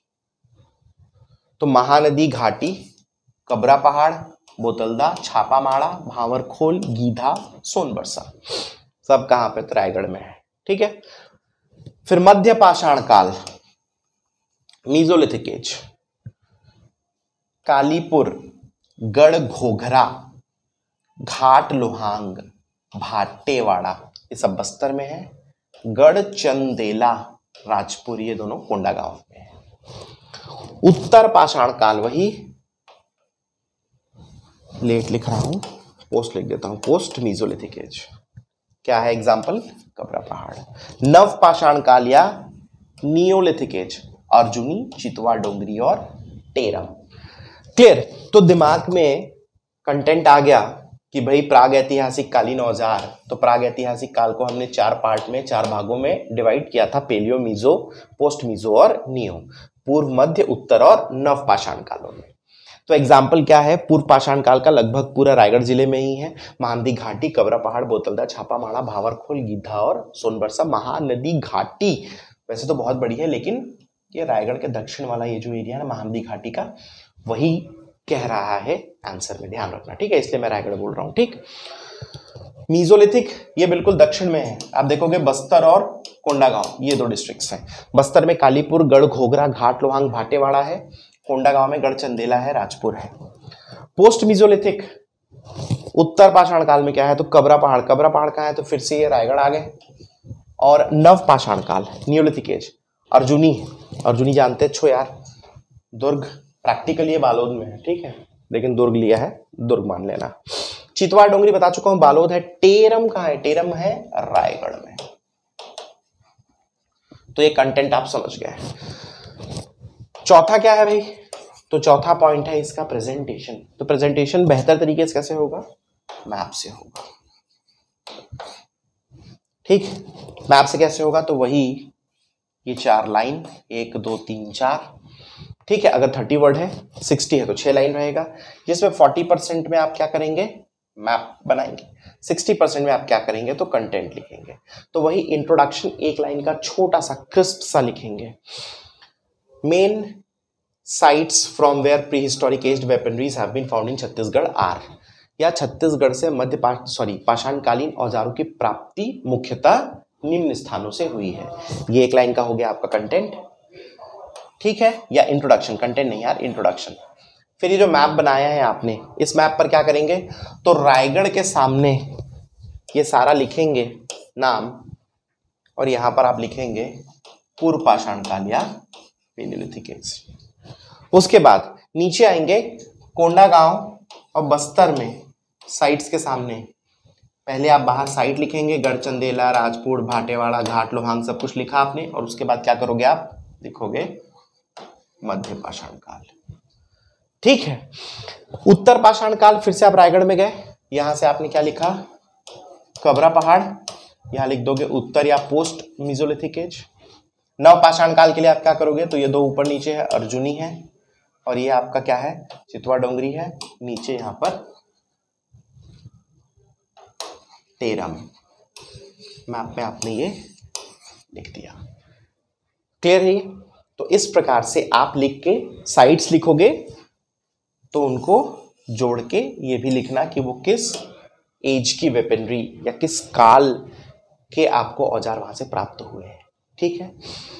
तो महानदी घाटी, कबरा पहाड़, बोतलदा, छापामाड़ा, भांवरखोल, गीधा, सोनबरसा, सब कहां पे, रायगढ़ में है। ठीक है, फिर मध्य पाषाण काल, मीजोलिथिक एज, कालीपुर, गढ़ घोघरा, घाट लोहांग, भाटेवाड़ा, ये सब बस्तर में है। गढ़ चंदेला, राजपुर, ये दोनों कोंडागांव में है। उत्तर पाषाण काल, वही लेट लिख रहा हूं, पोस्ट लिख देता हूं, पोस्ट मीजोलिथिक एज, क्या है एग्जाम्पल, कबरा पहाड़। नव पाषाण काल या नियोलिथिक एज, अर्जुनी, चितवा डोंगरी और टेरम। क्लियर? तो दिमाग में कंटेंट आ गया कि भाई प्राग ऐतिहासिक कालीन औजार, तो प्राग ऐतिहासिक काल को हमने चार पार्ट में, चार भागों में डिवाइड किया था, पेलियो, मीजो, पोस्ट मीजो और नियो, पूर्व, मध्य, उत्तर और नव पाषाण कालों में। तो एग्जाम्पल क्या है, पूर्व पाषाण काल का लगभग पूरा रायगढ़ जिले में ही है। महानदी घाटी, कबरा पहाड़, बोतलदा, छापामाड़ा, भांवरखोल, गीधा और सोनबरसा। महानदी घाटी वैसे तो बहुत बड़ी है, लेकिन ये रायगढ़ के दक्षिण वाला ये जो एरिया है ना महानदी घाटी का, वही कह रहा है आंसर में, ध्यान रखना। ठीक है, इसलिए मैं रायगढ़ बोल रहा हूं। ठीक, मीजोलिथिक ये बिल्कुल दक्षिण में है, आप देखोगे बस्तर और कोंडागांव, ये दो डिस्ट्रिक्ट्स हैं। बस्तर में कालीपुर, गढ़ घोघरा, घाट लोहांग, भाटेवाड़ा है। कोंडागांव में गढ़ चंदेला है, राजपुर है। पोस्ट मीजोलिथिक उत्तर पाषाण काल में क्या है, तो कबरा पहाड़, कबरा पहाड़ कहाँ है, तो फिर से ये रायगढ़ आ गए। और नव पाषाण काल, नियोलिथिक एज, अर्जुनी, अर्जुनी जानते छो यार, दुर्ग, प्रैक्टिकली ये बालोद में है, ठीक है, लेकिन दुर्ग लिया है, दुर्ग मान लेना। चितवा डोंगरी बता चुका हूं, बालोद है। टेरम कहां है, टेरम है रायगढ़ में। तो ये कंटेंट आप समझ गए। चौथा क्या है भाई, तो चौथा पॉइंट है इसका प्रेजेंटेशन। तो प्रेजेंटेशन बेहतर तरीके से कैसे होगा, मैप से होगा। ठीक, मैप से कैसे होगा, तो वही ये चार लाइन, एक दो तीन चार, ठीक है। अगर थर्टी वर्ड है, सिक्सटी है तो छह लाइन रहेगा, जिसमें फोर्टी परसेंट में आप क्या करेंगे, मैप बनाएंगे, सिक्सटी परसेंट में आप क्या करेंगे, तो कंटेंट लिखेंगे। तो वही इंट्रोडक्शन एक लाइन का छोटा सा क्रिस्प सा लिखेंगे। Main sites from where prehistoric aged weaponries have been found in Chhattisgarh are, या छत्तीसगढ़ से मध्य पा, सॉरी पाषाणकालीन औजारों की प्राप्ति मुख्यतः निम्न स्थानों से हुई है। ये एक लाइन का हो गया आपका कंटेंट, ठीक है, या इंट्रोडक्शन, कंटेंट नहीं यार, इंट्रोडक्शन। फिर ये जो मैप बनाया है आपने, इस मैप पर क्या करेंगे, तो रायगढ़ के सामने ये सारा लिखेंगे नाम, और यहां पर आप लिखेंगे पूर्व पाषाण काल या पेलियोलिथिक एज। उसके बाद नीचे आएंगे कोंडागांव और बस्तर में साइट्स के सामने, पहले आप बाहर साइट लिखेंगे, गढ़ चंदेला, राजपुर, भाटेवाड़ा, घाट लोहांग, सब कुछ लिखा आपने, और उसके बाद क्या करोगे, आप लिखोगे मध्य पाषाण काल, ठीक है। उत्तर पाषाण काल, फिर से आप रायगढ़ में गए, यहां से आपने क्या लिखा, कबरा पहाड़, यहां लिख दोगे उत्तर या पोस्ट मीजोलिथिक एज। नव पाषाण काल के लिए आप क्या करोगे, तो ये दो ऊपर नीचे है अर्जुनी है, और ये आपका क्या है चितवा डोंगरी है, नीचे यहां पर टेरम। मैप में आपने ये लिख दिया। क्लियर है ये? तो इस प्रकार से आप लिख के साइड्स लिखोगे तो उनको जोड़ के ये भी लिखना कि वो किस एज की वेपनरी या किस काल के आपको औजार वहां से प्राप्त हुए हैं। ठीक है,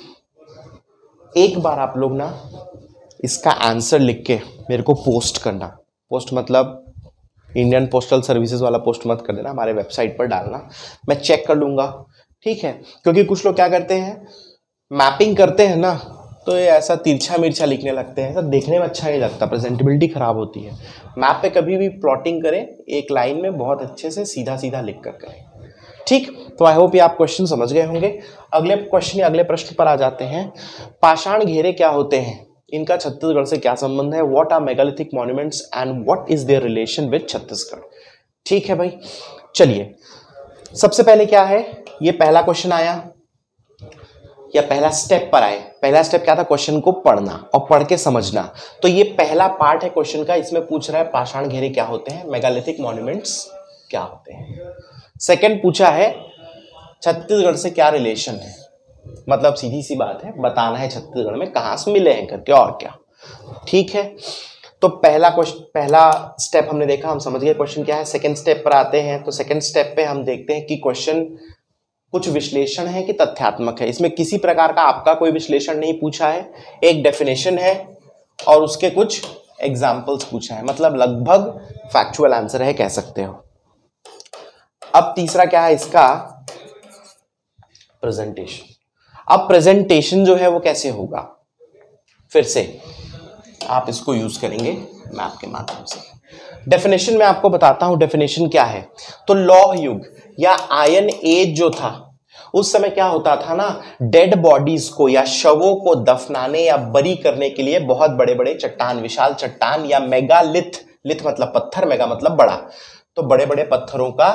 एक बार आप लोग ना इसका आंसर लिख के मेरे को पोस्ट करना। पोस्ट मतलब इंडियन पोस्टल सर्विसेज वाला पोस्ट मत कर देना, हमारे वेबसाइट पर डालना, मैं चेक कर लूंगा। ठीक है, क्योंकि कुछ लोग क्या करते हैं मैपिंग करते हैं ना, तो ये ऐसा तिरछा मिर्चा लिखने लगते हैं, ऐसा देखने में अच्छा नहीं लगता, प्रेजेंटेबिलिटी खराब होती है। मैप पे कभी भी प्लॉटिंग करें एक लाइन में बहुत अच्छे से सीधा सीधा लिख कर करें। ठीक, तो आई होप ये आप क्वेश्चन समझ गए होंगे। अगले क्वेश्चन या अगले प्रश्न पर आ जाते हैं। पाषाण घेरे क्या होते हैं, इनका छत्तीसगढ़ से क्या संबंध है? What are megalithic monuments and what is there relation with Chhattisgarh? ठीक है भाई, चलिए सबसे पहले क्या है, ये पहला क्वेश्चन आया या पहला स्टेप पर आए। पहला स्टेप क्या था, क्वेश्चन को पढ़ना और पढ़ के समझना। तो ये पहला पार्ट है क्वेश्चन का, इसमें पूछ रहा है पाषाण घेरे क्या होते हैं, मेगालिथिक मॉन्यूमेंट्स क्या होते हैं। सेकंड पूछा है छत्तीसगढ़ से क्या रिलेशन है, मतलब सीधी सी बात है बताना है छत्तीसगढ़ में कहां से मिले हैं करके और क्या। ठीक है, तो पहला क्वेश्चन पहला स्टेप हमने देखा, हम समझ गए क्वेश्चन क्या है। सेकंड स्टेप पर आते हैं, तो सेकंड स्टेप पे हम देखते हैं कि क्वेश्चन कुछ विश्लेषण है कि तथ्यात्मक है। इसमें किसी प्रकार का आपका कोई विश्लेषण नहीं पूछा है, एक डेफिनेशन है और उसके कुछ एग्जाम्पल्स पूछा है, मतलब लगभग फैक्चुअल आंसर है कह सकते हो। अब तीसरा क्या है इसका, प्रेजेंटेशन। अब प्रेजेंटेशन जो है वो कैसे होगा, फिर से आप इसको यूज करेंगे मैप के माध्यम से। डेफिनेशन में आपको बताता हूं डेफिनेशन क्या है। तो लौह युग या आयन एज जो था, उस समय क्या होता था ना, डेड बॉडीज को या शवों को दफनाने या बरी करने के लिए बहुत बड़े बड़े चट्टान, विशाल चट्टान या मेगालिथ, लिथ मतलब पत्थर, मेगा मतलब बड़ा, तो बड़े बड़े पत्थरों का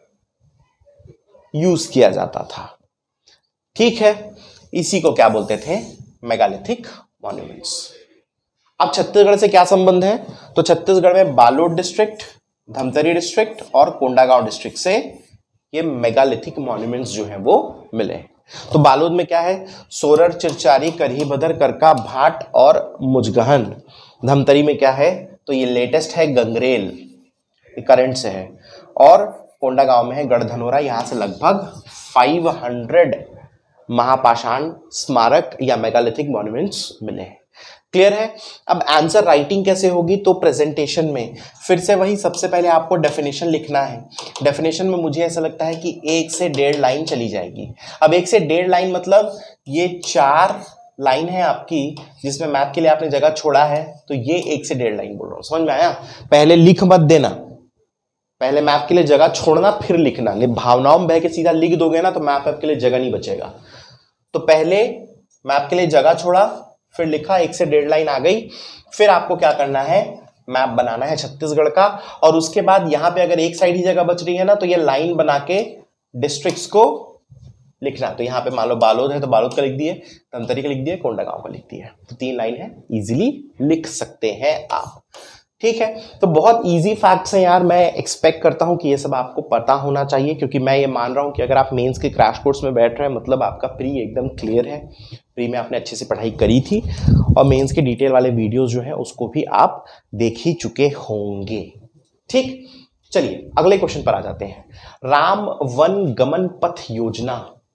यूज किया जाता था। ठीक है, इसी को क्या बोलते थे, मेगालिथिक मॉन्यूमेंट्स। अब छत्तीसगढ़ से क्या संबंध है, तो छत्तीसगढ़ में बालोद डिस्ट्रिक्ट, धमतरी डिस्ट्रिक्ट और कोंडागांव डिस्ट्रिक्ट से ये मेगालिथिक मॉन्यूमेंट्स जो हैं वो मिले। तो बालोद में क्या है, सोरर, चिरचारी, करही बदर, करका, भाट और मुजगहन। धमतरी में क्या है, तो ये लेटेस्ट है गंगरेल, ये करंट से है। और कोंडागांव में है गढ़धनोरा, यहां से लगभग पाँच सौ महापाषाण स्मारक या मेगालिथिक मॉन्यूमेंट्स मिले हैं। क्लियर है। अब आंसर राइटिंग कैसे होगी, तो प्रेजेंटेशन में फिर से वही, सबसे पहले आपको डेफिनेशन लिखना है। डेफिनेशन में मुझे ऐसा लगता है कि एक से डेढ़ लाइन चली जाएगी। अब एक से डेढ़ लाइन मतलब ये चार लाइन है आपकी, जिसमें मैप के लिए आपने जगह छोड़ा है, तो ये एक से डेढ़ लाइन बोल रहा हूं, समझ में आया। पहले लिख मत देना, पहले मैप के लिए जगह छोड़ना फिर लिखना। नहीं भावनाओं में बह के सीधा लिख दोगे ना तो मैप आपके लिए जगह नहीं बचेगा। तो पहले मैप के लिए जगह छोड़ा, फिर लिखा, एक से डेढ़ लाइन आ गई, फिर आपको क्या करना है, मैप बनाना है छत्तीसगढ़ का। और उसके बाद यहाँ पे अगर एक साइड ही जगह बच रही है ना, तो ये लाइन बना के डिस्ट्रिक्ट्स को लिखना। तो यहाँ पे मान लो बालोद है तो बालोद का लिख दिए, धमतरी का लिख दिए, कोंडागांव का लिख दिया, तो तीन लाइन है, इजीली लिख सकते हैं आप। ठीक है, तो बहुत इजी फैक्ट्स हैं यार, मैं एक्सपेक्ट करता हूं कि ये सब आपको पता होना चाहिए, क्योंकि मैं ये मान रहा हूं कि अगर आप मेंस के क्रैश कोर्स में बैठ रहे हैं मतलब आपका प्री एकदम क्लियर है, प्री में आपने अच्छे से पढ़ाई करी थी और मेंस के डिटेल वाले वीडियोस जो हैं उसको भी आप देख ही चुके होंगे। ठीक, चलिए अगले क्वेश्चन पर आ जाते हैं। राम वन गमन पथ योजना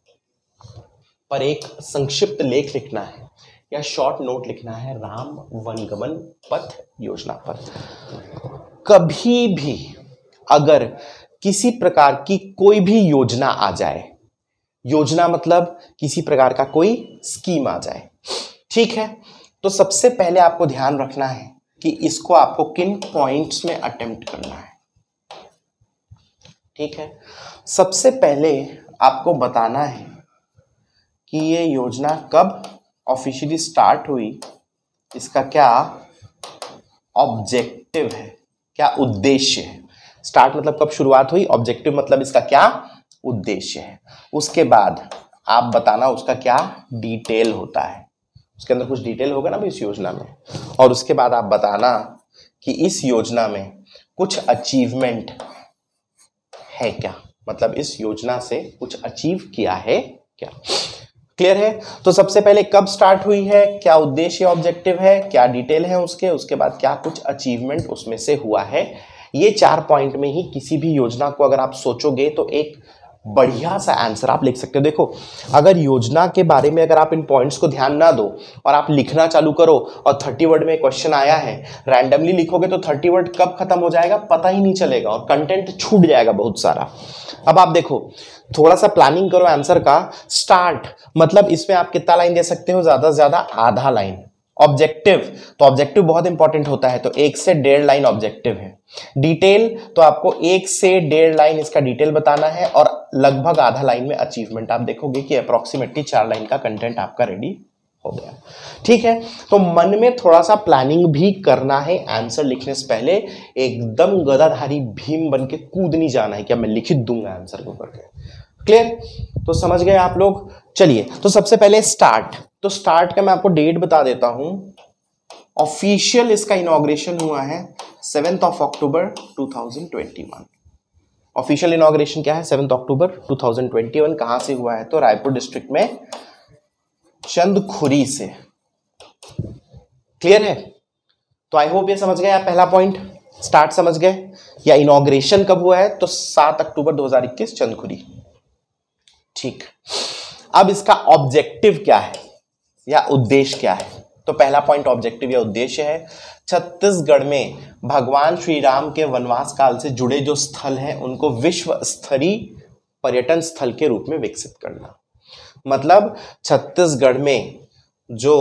पर एक संक्षिप्त लेख लिखना है या शॉर्ट नोट लिखना है राम वनगमन पथ योजना पर। कभी भी अगर किसी प्रकार की कोई भी योजना आ जाए, योजना मतलब किसी प्रकार का कोई स्कीम आ जाए, ठीक है, तो सबसे पहले आपको ध्यान रखना है कि इसको आपको किन पॉइंट्स में अटेम्प्ट करना है। ठीक है, सबसे पहले आपको बताना है कि ये योजना कब ऑफिशियली स्टार्ट हुई, इसका क्या ऑब्जेक्टिव है, क्या उद्देश्य है। स्टार्ट मतलब कब शुरुआत हुई, ऑब्जेक्टिव मतलब इसका क्या उद्देश्य है, उसके बाद आप बताना उसका क्या डिटेल होता है, उसके अंदर कुछ डिटेल होगा ना भी इस योजना में, और उसके बाद आप बताना कि इस योजना में कुछ अचीवमेंट है क्या, मतलब इस योजना से कुछ अचीव किया है क्या। क्लियर है। तो सबसे पहले कब स्टार्ट हुई है, क्या उद्देश्य ऑब्जेक्टिव है, क्या डिटेल है उसके, उसके बाद क्या कुछ अचीवमेंट उसमें से हुआ है। ये चार पॉइंट में ही किसी भी योजना को अगर आप सोचोगे तो एक बढ़िया सा आंसर आप लिख सकते हो। देखो अगर योजना के बारे में अगर आप इन पॉइंट्स को ध्यान ना दो और आप लिखना चालू करो और थर्टी वर्ड में क्वेश्चन आया है रैंडमली लिखोगे तो थर्टी वर्ड कब खत्म हो जाएगा पता ही नहीं चलेगा और कंटेंट छूट जाएगा बहुत सारा। अब आप देखो थोड़ा सा प्लानिंग करो आंसर का। स्टार्ट मतलब इसमें आप कितना लाइन दे सकते हो, ज्यादा से ज्यादा आधा लाइन। ऑब्जेक्टिव तो ऑब्जेक्टिव बहुत इंपॉर्टेंट होता है तो एक से डेढ़ लाइन ऑब्जेक्टिव है। डिटेल तो आपको एक से डेढ़ लाइन इसका डिटेल बताना है और लगभग आधा लाइन में अचीवमेंट। आप देखोगे कि अप्रोक्सीमेटली चार लाइन का कंटेंट आपका रेडी हो गया। ठीक है, तो मन में थोड़ा सा प्लानिंग भी करना है आंसर लिखने से पहले। एकदम गदाधारी भीम बन के कूद नहीं जाना है कि मैं लिख दूंगा आंसर को करके। क्लियर, तो समझ गए आप लोग। चलिए तो सबसे पहले स्टार्ट, तो स्टार्ट का मैं आपको डेट बता देता हूं। ऑफिशियल इसका इनॉग्रेशन हुआ है seventh of October two thousand twenty one. Official inauguration क्या है, seventh October two thousand twenty one. कहां से हुआ है तो रायपुर डिस्ट्रिक्ट में चंदखुरी से। क्लियर है, तो आई होप ये समझ गए आप पहला पॉइंट, स्टार्ट समझ गए। या इनॉग्रेशन कब हुआ है तो सात अक्टूबर दो हज़ार इक्कीस चंदखुरी। ठीक, अब इसका ऑब्जेक्टिव क्या है या उद्देश्य क्या है, तो पहला पॉइंट ऑब्जेक्टिव या उद्देश्य है छत्तीसगढ़ में भगवान श्री राम के वनवास काल से जुड़े जो स्थल हैं उनको विश्व स्तरीय पर्यटन स्थल के रूप में विकसित करना। मतलब छत्तीसगढ़ में जो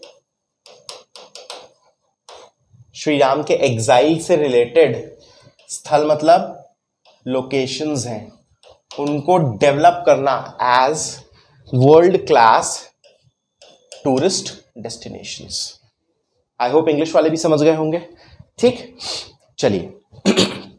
श्री राम के एग्जाइल से रिलेटेड स्थल मतलब लोकेशंस हैं उनको डेवलप करना as world class tourist destinations. I hope English वाले भी समझ गए होंगे। ठीक, चलिए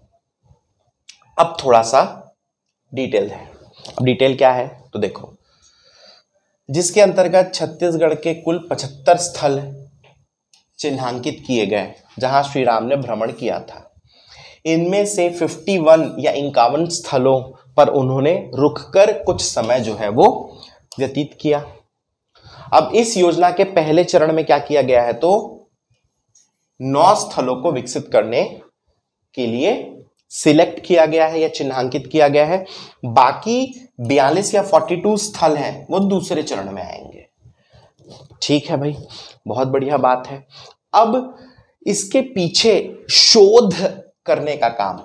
अब थोड़ा सा डिटेल है। अब डिटेल क्या है तो देखो, जिसके अंतर्गत छत्तीसगढ़ के कुल पचहत्तर स्थल चिन्हांकित किए गए जहां श्री राम ने भ्रमण किया था। इनमें से इक्यावन या इक्यावन स्थलों पर उन्होंने रुककर कुछ समय जो है वो व्यतीत किया। अब इस योजना के पहले चरण में क्या किया गया है तो नौ स्थलों को विकसित करने के लिए सिलेक्ट किया गया है या चिन्हांकित किया गया है। बाकी बयालीस या बयालीस स्थल हैं वो दूसरे चरण में आएंगे। ठीक है भाई, बहुत बढ़िया बात है। अब इसके पीछे शोध करने का काम,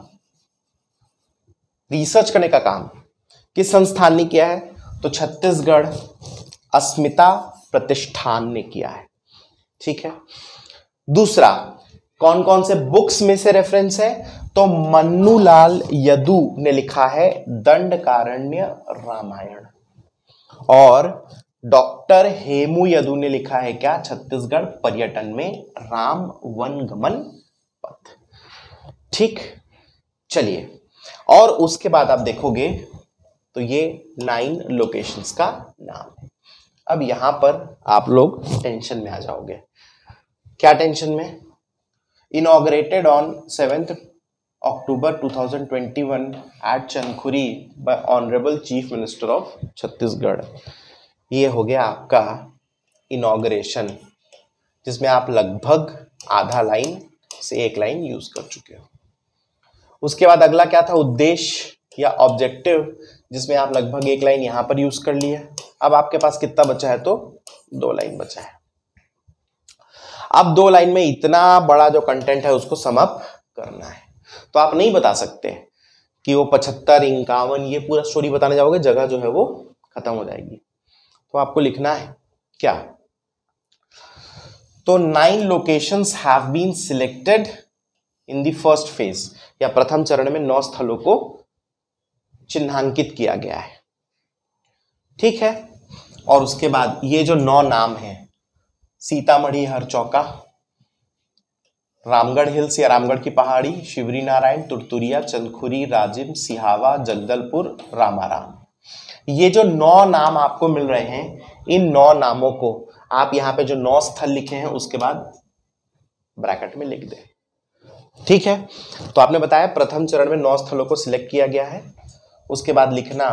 रिसर्च करने का काम किस संस्थान ने किया है तो छत्तीसगढ़ अस्मिता प्रतिष्ठान ने किया है। ठीक है, दूसरा कौन कौन से बुक्स में से रेफरेंस है तो मन्नूलाल यदू ने लिखा है दंडकारण्य रामायण और डॉक्टर हेमू यदू ने लिखा है क्या छत्तीसगढ़ पर्यटन में राम वनगमन पथ। ठीक, चलिए और उसके बाद आप देखोगे तो ये नाइन लोकेशंस का नाम है। अब यहां पर आप लोग टेंशन में आ जाओगे। क्या टेंशन में, inaugurated on seventh October two thousand twenty one at Chandkhuri by honourable chief minister of Chhattisgarh. ये हो गया आपका इनॉग्रेशन जिसमें आप लगभग आधा लाइन से एक लाइन यूज कर चुके हो। उसके बाद अगला क्या था, उद्देश्य या ऑब्जेक्टिव, जिसमें आप लगभग एक लाइन यहां पर यूज कर लिए। अब आपके पास कितना बचा है तो दो लाइन बचा है। अब दो लाइन में इतना बड़ा जो कंटेंट है उसको सम अप करना है। तो आप नहीं बता सकते कि वो पचहत्तर इक्यावन ये पूरा स्टोरी बताने जाओगे, जगह जो है वो खत्म हो जाएगी। तो आपको लिखना है क्या तो nine locations have been selected in the first phase, या प्रथम चरण में नौ स्थलों को चिन्हांकित किया गया है। ठीक है, और उसके बाद ये जो नौ नाम हैं सीतामढ़ी हरचौका, रामगढ़ हिल्स या रामगढ़ की पहाड़ी, शिवरी नारायण, तुरतुरिया, चंदखुरी, राजिम, सिहावा, जगदलपुर, रामाराम। ये जो नौ नाम आपको मिल रहे हैं, इन नौ नामों को आप यहाँ पे जो नौ स्थल लिखे हैं उसके बाद ब्रैकेट में लिख दें। ठीक है, तो आपने बताया प्रथम चरण में नौ स्थलों को सिलेक्ट किया गया है, उसके बाद लिखना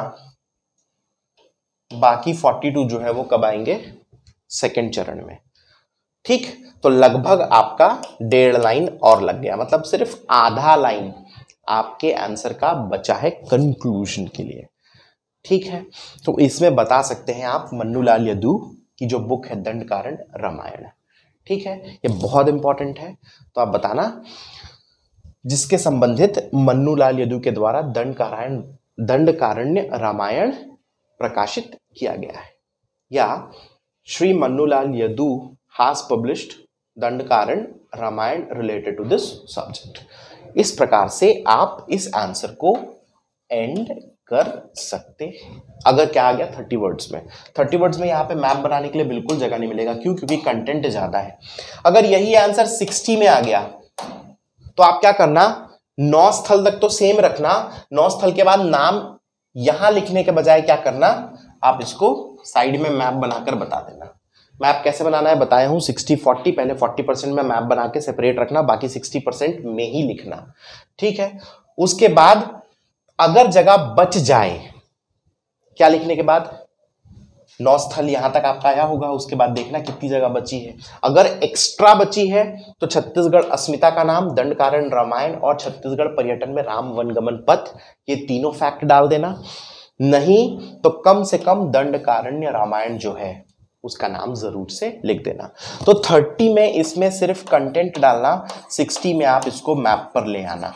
बाकी बयालीस जो है वो कब आएंगे, सेकंड चरण में। ठीक, तो लगभग आपका डेढ़ लाइन और लग गया, मतलब सिर्फ आधा लाइन आपके आंसर का बचा है कंक्लूजन के लिए। ठीक है, तो इसमें बता सकते हैं आप मन्नूलाल यदू की जो बुक है दंड कारण रामायण। ठीक है, ये बहुत इंपॉर्टेंट है, तो आप बताना जिसके संबंधित मन्नूलाल यदू के द्वारा दंड कारण दंड कारण्य रामायण प्रकाशित किया गया है, या Shri Mannulal Yadu has published Dandakaran Ramayan related to this subject. इस प्रकार से आप इस आंसर को एंड कर सकते हैं। अगर क्या आ गया थर्टी वर्ड्स में, थर्टी वर्ड्स में यहाँ पे मैप बनाने के लिए बिल्कुल जगह नहीं मिलेगा, क्यों? क्योंकि कंटेंट ज्यादा है। अगर यही आंसर सिक्सटी में आ गया तो आप क्या करना, नौ स्थल तक तो सेम रखना, नौ स्थल के बाद नाम यहां लिखने के बजाय क्या करना, आप इसको साइड में मैप बनाकर बता देना। मैप कैसे बनाना है बताया हूं, सिक्सटी फोर्टी, पहले फोर्टी परसेंट में मैप बना के सेपरेट रखना, बाकी सिक्सटी परसेंट में ही लिखना। ठीक है, उसके बाद अगर जगह बच जाए, क्या लिखने के बाद, नौ स्थल यहां तक आपका आया होगा, उसके बाद देखना कितनी जगह बची है। अगर एक्स्ट्रा बची है तो छत्तीसगढ़ अस्मिता का नाम, दंड कारण रामायण और छत्तीसगढ़ पर्यटन में राम वनगमन पथ, ये तीनों फैक्ट डाल देना। नहीं तो कम से कम दंड कारण्य रामायण जो है उसका नाम जरूर से लिख देना। तो थर्टी में इसमें सिर्फ कंटेंट डालना, सिक्सटी में आप इसको मैप पर ले आना।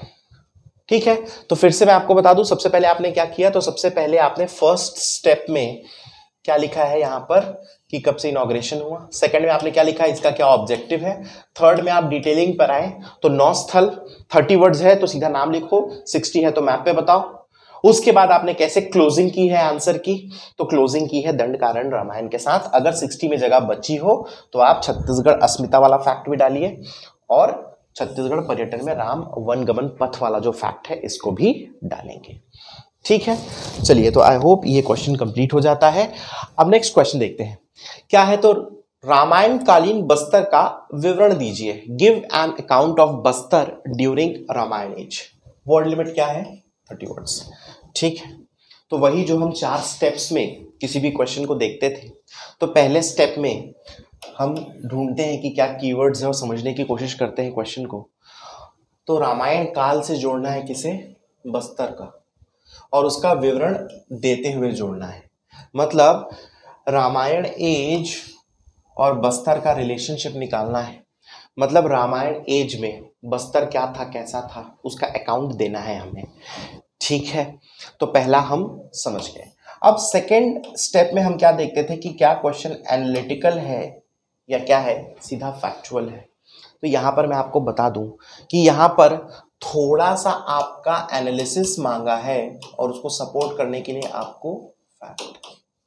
ठीक है, तो फिर से मैं आपको बता दूं, सबसे पहले आपने क्या किया, तो सबसे पहले आपने फर्स्ट स्टेप में क्या लिखा है यहां पर कि कब से इनॉग्रेशन हुआ, सेकंड में आपने क्या लिखा, इसका क्या ऑब्जेक्टिव है, थर्ड में आप डिटेलिंग पर आए तो नौ स्थल, थर्टी वर्ड्स है तो सीधा नाम लिखो, सिक्सटी है तो मैप पे बताओ। उसके बाद आपने कैसे क्लोजिंग की है आंसर की, तो क्लोजिंग की है दंड कारण रामायण के साथ। अगर सिक्सटी में जगह बची हो तो आप छत्तीसगढ़ अस्मिता वाला फैक्ट भी डालिए और छत्तीसगढ़ पर्यटन में राम वनगमन पथ वाला जो फैक्ट है इसको भी डालेंगे। ठीक है, चलिए, तो आई होप ये क्वेश्चन कंप्लीट हो जाता है। अब नेक्स्ट क्वेश्चन देखते हैं क्या है, तो रामायण कालीन बस्तर का विवरण दीजिए, give an account of Bastar during Ramayan age. Word limit क्या है, थर्टी वर्ड्स। ठीक है, तो वही जो हम चार स्टेप्स में किसी भी क्वेश्चन को देखते थे, तो पहले स्टेप में हम ढूंढते हैं कि क्या कीवर्ड्स है और समझने की कोशिश करते हैं क्वेश्चन को। तो रामायण काल से जोड़ना है किसे, बस्तर का, और उसका विवरण देते हुए जोड़ना है। मतलब रामायण एज और बस्तर का रिलेशनशिप निकालना है, मतलब रामायण एज में बस्तर क्या था, कैसा था, उसका अकाउंट देना है हमें। ठीक है, तो पहला हम समझ गए। अब सेकंड स्टेप में हम क्या देखते थे कि क्या क्वेश्चन एनालिटिकल है या क्या है, सीधा फैक्चुअल है। तो यहां पर मैं आपको बता दूं कि यहां पर थोड़ा सा आपका एनालिसिस मांगा है और उसको सपोर्ट करने के लिए आपको फैक्ट।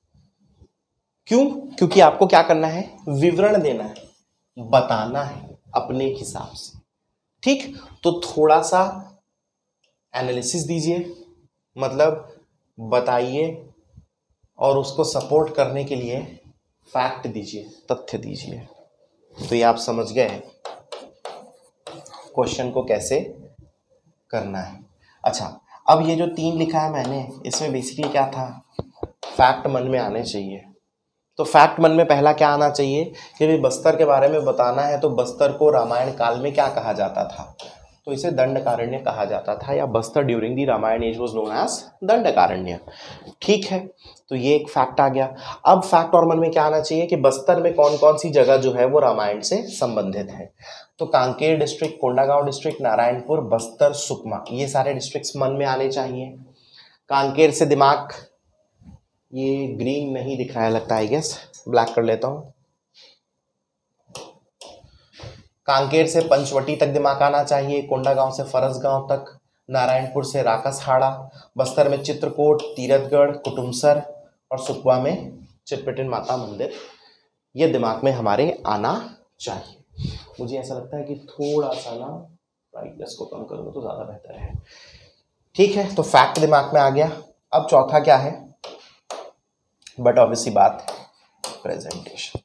क्यों? क्योंकि आपको क्या करना है, विवरण देना है, बताना है अपने हिसाब से। ठीक, तो थोड़ा सा एनालिसिस दीजिए, मतलब बताइए, और उसको सपोर्ट करने के लिए फैक्ट दीजिए, तथ्य दीजिए। तो ये आप समझ गए क्वेश्चन को कैसे करना है। अच्छा, अब ये जो तीन लिखा है मैंने, इसमें बेसिकली क्या था, फैक्ट मन में आने चाहिए। तो फैक्ट मन में पहला क्या आना चाहिए कि भाई बस्तर के बारे में बताना है, तो बस्तर को रामायण काल में क्या कहा जाता था, तो इसे दंडकारण्य कहा जाता था, या Bastar during the Ramayan age was known as Dandakaranya. ठीक है, तो ये एक फैक्ट आ गया। अब फैक्ट और मन में क्या आना चाहिए कि बस्तर में कौन कौन सी जगह जो है वो रामायण से संबंधित है। तो कांकेर डिस्ट्रिक्ट, कोंडागांव डिस्ट्रिक्ट, नारायणपुर, बस्तर, सुकमा, ये सारे डिस्ट्रिक्ट्स मन में आने चाहिए। कांकेर से दिमाग, ये ग्रीन नहीं दिख रहा है लगता है, आई गेस ब्लैक कर लेता हूं। कांकेर से पंचवटी तक दिमाग आना चाहिए, कोंडागांव से फरसगांव तक, नारायणपुर से राकसहाड़ा, बस्तर में चित्रकूट, तीरथगढ़, कुटुमसर और सुकमा में चिटपिटिन माता मंदिर, ये दिमाग में हमारे आना चाहिए। मुझे ऐसा लगता है कि थोड़ा सा ना ब्राइटनेस को कम करूँगा तो ज़्यादा बेहतर है। ठीक है, तो फैक्ट दिमाग में आ गया। अब चौथा क्या है, बट ऑब्वियसली बात प्रेजेंटेशन।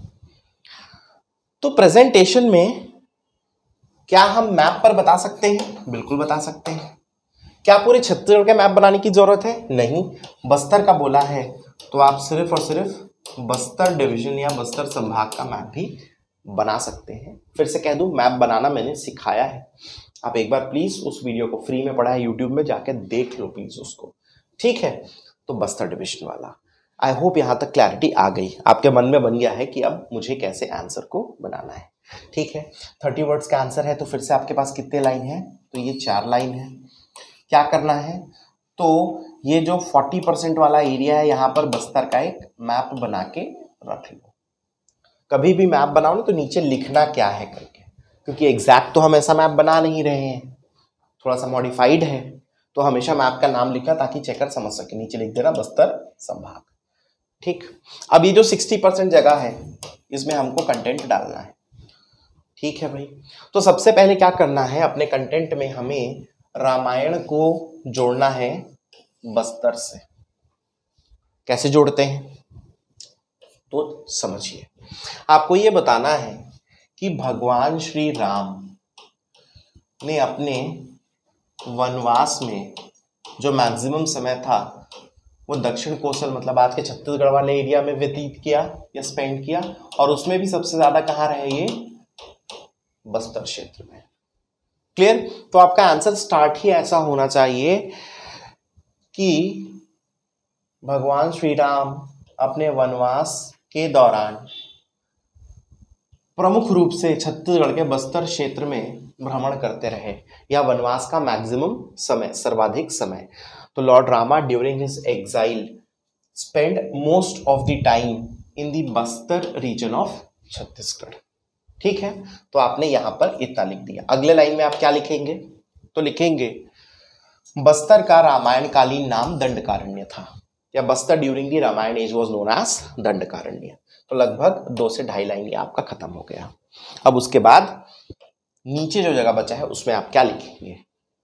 तो प्रेजेंटेशन में क्या हम मैप पर बता सकते हैं? बिल्कुल बता सकते हैं। क्या पूरे छत्तीसगढ़ के मैप बनाने की जरूरत है? नहीं। बस्तर का बोला है तो आप सिर्फ और सिर्फ बस्तर डिवीजन या बस्तर संभाग का मैप भी बना सकते हैं। फिर से कह दूं, मैप बनाना मैंने सिखाया है, आप एक बार प्लीज उस वीडियो को फ्री में पढ़ा है यूट्यूब में, जाके देख लो प्लीज उसको। ठीक है, तो बस्तर डिवीजन वाला। आई होप यहां तक क्लैरिटी आ गई, आपके मन में बन गया है कि अब मुझे कैसे आंसर को बनाना है। ठीक है, थर्टी वर्ड्स का आंसर है, तो फिर से आपके पास कितने लाइन है? तो ये चार लाइन है। क्या करना है, तो ये जो चालीस परसेंट वाला एरिया है यहाँ पर बस्तर का एक मैप बना के रख लो। कभी भी मैप बनाओ ना तो नीचे लिखना क्या है करके, क्योंकि एग्जैक्ट तो हम ऐसा मैप बना नहीं रहे हैं, थोड़ा सा मॉडिफाइड है, तो हमेशा मैप का नाम लिखना ताकि चेकर समझ सके। नीचे लिख देना बस्तर संभाग। ठीक, अब ये जो साठ परसेंट जगह है इसमें हमको कंटेंट डालना है। ठीक है भाई, तो सबसे पहले क्या करना है, अपने कंटेंट में हमें रामायण को जोड़ना है बस्तर से। कैसे जोड़ते हैं तो समझिए, आपको ये बताना है कि भगवान श्री राम ने अपने वनवास में जो मैक्सिमम समय था वो दक्षिण कोसल मतलब आज के छत्तीसगढ़ वाले एरिया में व्यतीत किया या स्पेंड किया, और उसमें भी सबसे ज्यादा कहाँ रहे? ये बस्तर क्षेत्र में। क्लियर? तो आपका आंसर स्टार्ट ही ऐसा होना चाहिए कि भगवान श्री राम अपने वनवास के दौरान प्रमुख रूप से छत्तीसगढ़ के बस्तर क्षेत्र में भ्रमण करते रहे, या वनवास का मैक्सिमम समय, सर्वाधिक समय। तो lord Rama during his exile spend most of the time in the Bastar region of Chhattisgarh. ठीक है, तो आपने यहां पर इतना लिख दिया। अगले लाइन में आप क्या लिखेंगे? तो लिखेंगे बस्तर का रामायण कालीन नाम दंडकारण्य था, या Bastar during the Ramayan age was known as Dandakaranya. तो लगभग दो से ढाई लाइन ये आपका खत्म हो गया। अब उसके बाद नीचे जो जगह बचा है उसमें आप क्या लिखेंगे?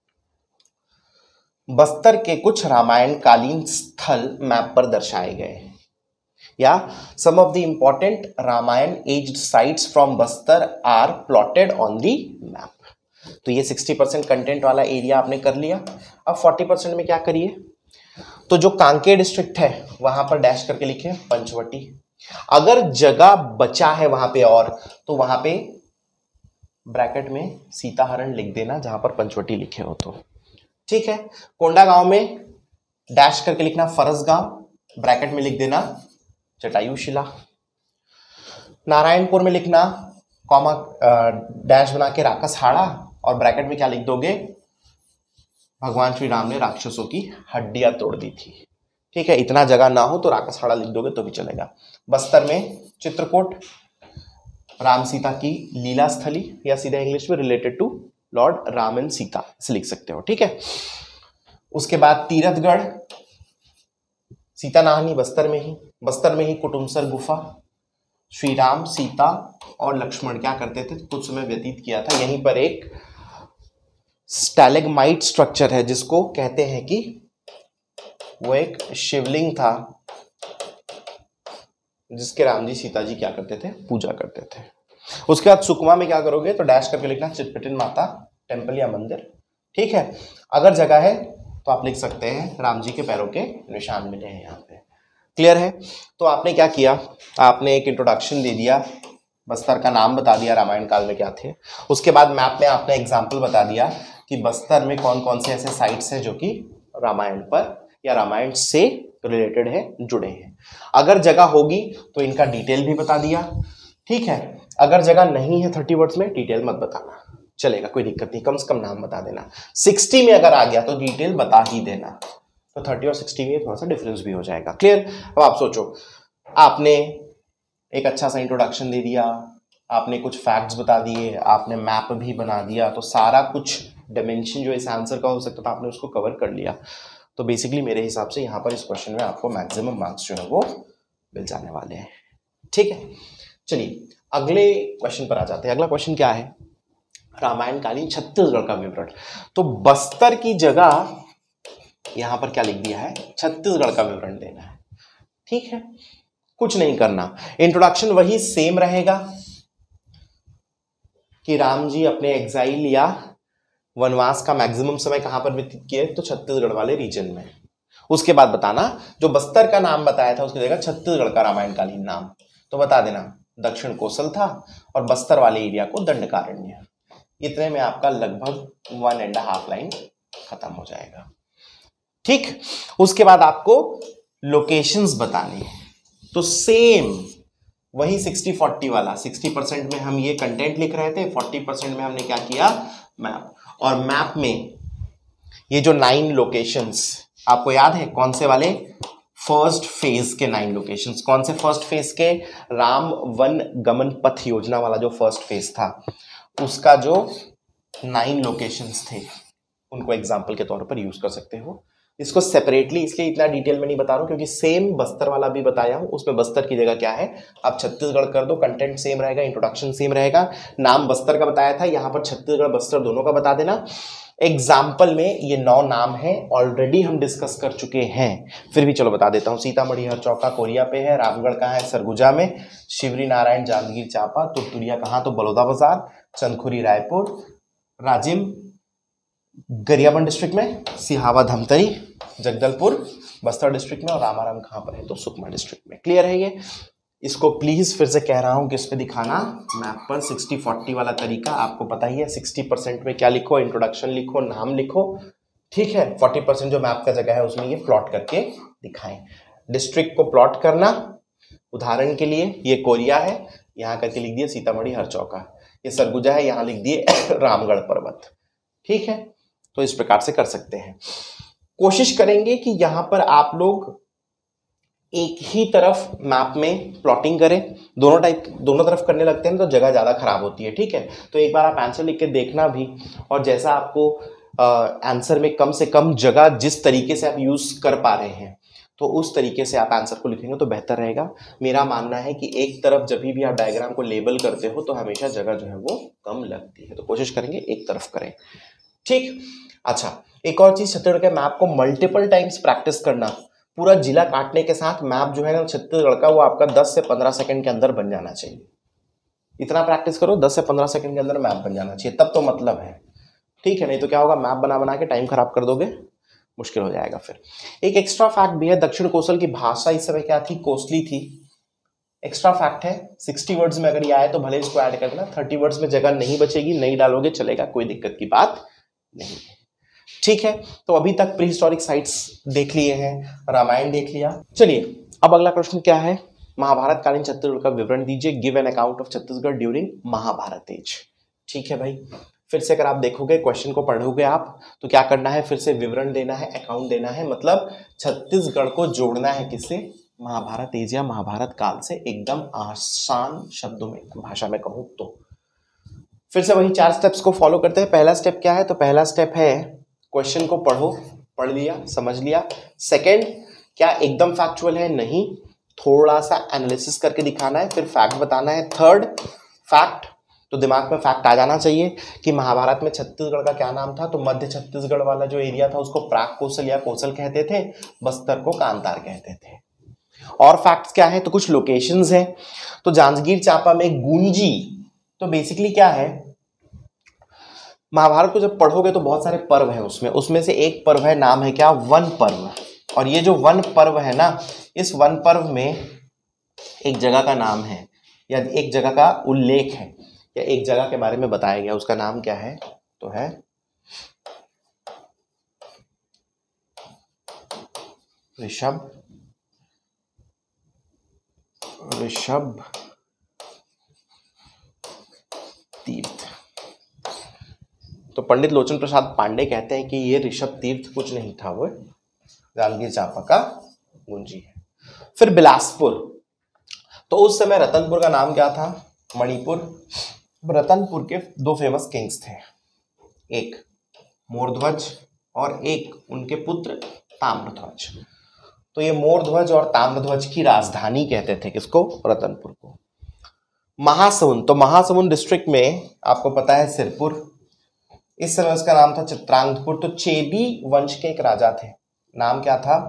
बस्तर के कुछ रामायण कालीन स्थल मैप पर दर्शाए गए, या some of the important Ramayan aged sites from Bastar are plotted on the map. तो ये साठ परसेंट कंटेंट वाला एरिया आपने कर लिया। अब चालीस परसेंट में क्या करिए, तो जो कांकेर डिस्ट्रिक्ट है वहां पर डैश करके लिखे पंचवटी। अगर जगह बचा है वहां पे और, तो वहां पे ब्रैकेट में सीताहरण लिख देना जहां पर पंचवटी लिखे हो तो। ठीक है, कोंडागांव में डैश करके लिखना फरसगांव, ब्रैकेट में लिख देना जटायु शिला। नारायणपुर में लिखना कॉमा डैश बना के राकसहाड़ा, और ब्रैकेट में क्या लिख दोगे? भगवान श्री राम ने राक्षसों की हड्डियां तोड़ दी थी। ठीक है, इतना जगह ना हो तो राकसहाड़ा लिख दोगे तो भी चलेगा। बस्तर में चित्रकूट, राम सीता की लीला स्थली, या सीधा इंग्लिश में related to lord Ram and Sita से लिख सकते हो। ठीक है, उसके बाद तीरथगढ़, सीता नाहनी बस्तर में ही, बस्तर में ही कुटुमसर गुफा, श्री राम सीता और लक्ष्मण क्या करते थे? कुछ समय व्यतीत किया था। यहीं पर एक स्टैलेग्माइट स्ट्रक्चर है जिसको कहते हैं कि वो एक शिवलिंग था जिसके राम जी सीता जी क्या करते थे? पूजा करते थे। उसके बाद सुकमा में क्या करोगे? तो डैश करके लिखना चिटपिटिन माता टेम्पल या मंदिर। ठीक है, अगर जगह है तो आप लिख सकते हैं राम जी के पैरों के निशान मिले हैं यहाँ पे। क्लियर है? तो आपने क्या किया, आपने एक इंट्रोडक्शन दे दिया, बस्तर का नाम बता दिया, रामायण काल में क्या थे। उसके बाद मैप में आपने एग्जाम्पल बता दिया कि बस्तर में कौन कौन से ऐसे साइट्स हैं जो कि रामायण पर या रामायण से रिलेटेड है, जुड़े हैं। अगर जगह होगी तो इनका डिटेल भी बता दिया। ठीक है, अगर जगह नहीं है थर्टी वर्ड्स में, डिटेल मत बताना, चलेगा, कोई दिक्कत नहीं, कम से कम नाम बता देना। साठ में अगर आ गया तो डिटेल बता ही देना, तो तीस और साठ में थोड़ा सा डिफरेंस भी हो जाएगा। क्लियर? अब आप सोचो, आपने एक अच्छा सा इंट्रोडक्शन दे दिया, आपने कुछ फैक्ट्स बता दिए, आपने मैप भी बना दिया, तो सारा कुछ डायमेंशन जो इस आंसर का हो सकता था आपने उसको कवर कर लिया। तो बेसिकली मेरे हिसाब से यहाँ पर इस क्वेश्चन में आपको मैक्सिमम मार्क्स जो है वो मिल जाने वाले हैं। ठीक है, चलिए अगले क्वेश्चन पर आ जाते हैं। अगला क्वेश्चन क्या है, रामायण कालीन छत्तीसगढ़ का विवरण। तो बस्तर की जगह यहां पर क्या लिख दिया है, छत्तीसगढ़ का विवरण देना है। ठीक है, कुछ नहीं करना, इंट्रोडक्शन वही सेम रहेगा कि राम जी अपने एग्जाइल या वनवास का मैक्सिमम समय कहां पर व्यतीत किए, तो छत्तीसगढ़ वाले रीजन में। उसके बाद बताना जो बस्तर का नाम बताया था उसकी जगह छत्तीसगढ़ का रामायण कालीन नाम, तो बता देना दक्षिण कोसल था और बस्तर वाले एरिया को दंडकारण्य। इतने में आपका लगभग वन एंड हाफ लाइन खत्म हो जाएगा। ठीक, उसके बाद आपको लोकेशंस बताने हैं। तो सेम वही सिक्सटी फोर्टी वाला, सिक्सटी परसेंट में हम ये कंटेंट लिख रहे थे, फोर्टी परसेंट में हमने क्या किया, मैप। और मैप में ये जो नाइन लोकेशंस आपको याद है कौन से वाले, फर्स्ट फेज के नाइन लोकेशंस। कौन से फर्स्ट फेज के, राम वन गमन पथ योजना वाला जो फर्स्ट फेज था उसका जो नाइन लोकेशंस थे उनको एग्जाम्पल के तौर पर यूज कर सकते हो। इसको सेपरेटली इसलिए इतना डिटेल में नहीं बता रहा हूं क्योंकि सेम बस्तर वाला भी बताया हूं, उसमें बस्तर की जगह क्या है आप छत्तीसगढ़ कर दो, कंटेंट सेम रहेगा, इंट्रोडक्शन सेम रहेगा, नाम बस्तर का बताया था, यहां पर छत्तीसगढ़ बस्तर दोनों का बता देना। एग्जाम्पल में ये नौ नाम है, ऑलरेडी हम डिस्कस कर चुके हैं, फिर भी चलो बता देता हूं। सीतामढ़ी हरचौका कोरिया पे है, रामगढ़ कहाँ है, सरगुजा में, शिवरी नारायण जांजगीर चांपा, तुरतुरिया कहाँ, तो बलौदा बाजार, चंदखुरी रायपुर, राजिम गरियाबंद डिस्ट्रिक्ट में, सिहावा धमतरी जगदलपुर बस्तर डिस्ट्रिक्ट में, और रामाराम कहां पर है, तो सुकमा डिस्ट्रिक्ट में। क्लियर है ये। इसको प्लीज फिर से कह रहा हूं किस पे दिखाना, मैप पर। सिक्सटी फोर्टी वाला तरीका आपको पता ही है, सिक्सटी परसेंट में क्या लिखो, इंट्रोडक्शन लिखो, नाम लिखो, ठीक है, फोर्टी परसेंट जो मैप का जगह है उसमें ये प्लॉट करके दिखाएं। डिस्ट्रिक्ट को प्लॉट करना, उदाहरण के लिए ये कोरिया है, यहां करके लिख दिया सीतामढ़ी हरचौका, ये सरगुजा है, यहां लिख दिए रामगढ़ पर्वत। ठीक है, तो इस प्रकार से कर सकते हैं। कोशिश करेंगे कि यहां पर आप लोग एक ही तरफ मैप में प्लॉटिंग करें, दोनों टाइप दोनों तरफ करने लगते हैं तो जगह ज्यादा खराब होती है। ठीक है, तो एक बार आप आंसर लिख के देखना भी, और जैसा आपको आंसर में कम से कम जगह जिस तरीके से आप यूज कर पा रहे हैं तो उस तरीके से आप आंसर को लिखेंगे तो बेहतर रहेगा। मेरा मानना है कि एक तरफ जब भी आप डायग्राम को लेबल करते हो तो हमेशा जगह जो है वो कम लगती है, तो कोशिश करेंगे एक तरफ करें। ठीक, अच्छा एक और चीज, छत्तीसगढ़ के मैप को मल्टीपल टाइम्स प्रैक्टिस करना। पूरा जिला काटने के साथ मैप जो है ना छत्तीसगढ़ का वो आपका दस से पंद्रह सेकंड के अंदर बन जाना चाहिए। इतना प्रैक्टिस करो, दस से पंद्रह सेकंड के अंदर मैप बन जाना चाहिए, तब तो मतलब है। ठीक है, नहीं तो क्या होगा, मैप बना बना के टाइम खराब कर दोगे, मुश्किल हो जाएगा फिर। एक एक्स्ट्रा फैक्ट भी है, दक्षिण कोसल की भाषा इस समय क्या थी, कोसली थी। एक्स्ट्रा फैक्ट है, सिक्सटी वर्ड्स में अगर ये आए तो भले इसको ऐड कर देना, थर्टी वर्ड्स में जगह नहीं बचेगी, नहीं डालोगे चलेगा, कोई दिक्कत की बात नहीं है। ठीक है, तो अभी तक प्री हिस्टोरिक साइट्स देख लिए हैं, रामायण देख लिया। चलिए अब अगला प्रश्न क्या है, महाभारत कालीन छत्तीसगढ़ का विवरण दीजिए, give an account of Chhattisgarh during Mahabharat age. ठीक है भाई, फिर से अगर आप देखोगे क्वेश्चन को पढ़ोगे आप तो क्या करना है, फिर से विवरण देना है, अकाउंट देना है, मतलब छत्तीसगढ़ को जोड़ना है किससे, महाभारत एज या महाभारत काल से, एकदम आसान शब्दों में भाषा में कहूं तो। फिर से वही चार स्टेप्स को फॉलो करते हैं। पहला स्टेप क्या है, तो पहला स्टेप है क्वेश्चन को पढ़ो, पढ़ लिया समझ लिया। सेकंड, क्या एकदम फैक्चुअल है, नहीं, थोड़ा सा एनालिसिस करके दिखाना है, फिर फैक्ट बताना है। थर्ड, फैक्ट, तो दिमाग में फैक्ट आ जाना चाहिए कि महाभारत में छत्तीसगढ़ का क्या नाम था, तो मध्य छत्तीसगढ़ वाला जो एरिया था उसको प्राक कोसल या कोसल कहते थे, बस्तर को कांतार कहते थे। और फैक्ट्स क्या है, तो कुछ लोकेशंस हैं, तो जांजगीर चांपा में गुंजी, तो बेसिकली क्या है, महाभारत को जब पढ़ोगे तो बहुत सारे पर्व हैं उसमें, उसमें से एक पर्व है, नाम है क्या, वन पर्व। और ये जो वन पर्व है ना, इस वन पर्व में एक जगह का नाम है या एक जगह का उल्लेख है या एक जगह के बारे में बताया गया, उसका नाम क्या है, तो है ऋषभ ऋषभ तीर्थ। तो पंडित लोचन प्रसाद पांडे कहते हैं कि ये ऋषभ तीर्थ कुछ नहीं था, वो जांजगीर चांपा का गुंजी है। फिर बिलासपुर, तो उस समय रतनपुर का नाम क्या था, मणिपुर। रतनपुर के दो फेमस किंग्स थे, एक मोरध्वज और एक उनके पुत्र ताम्रध्वज। तो ये मोरध्वज और ताम्रध्वज की राजधानी कहते थे किसको, रतनपुर को। महासमुंद, तो महासमुंद डिस्ट्रिक्ट में आपको पता है सिरपुर, इस समय उसका नाम था चित्रांगपुर। तो चेदी वंश के एक राजा थे, नाम क्या था?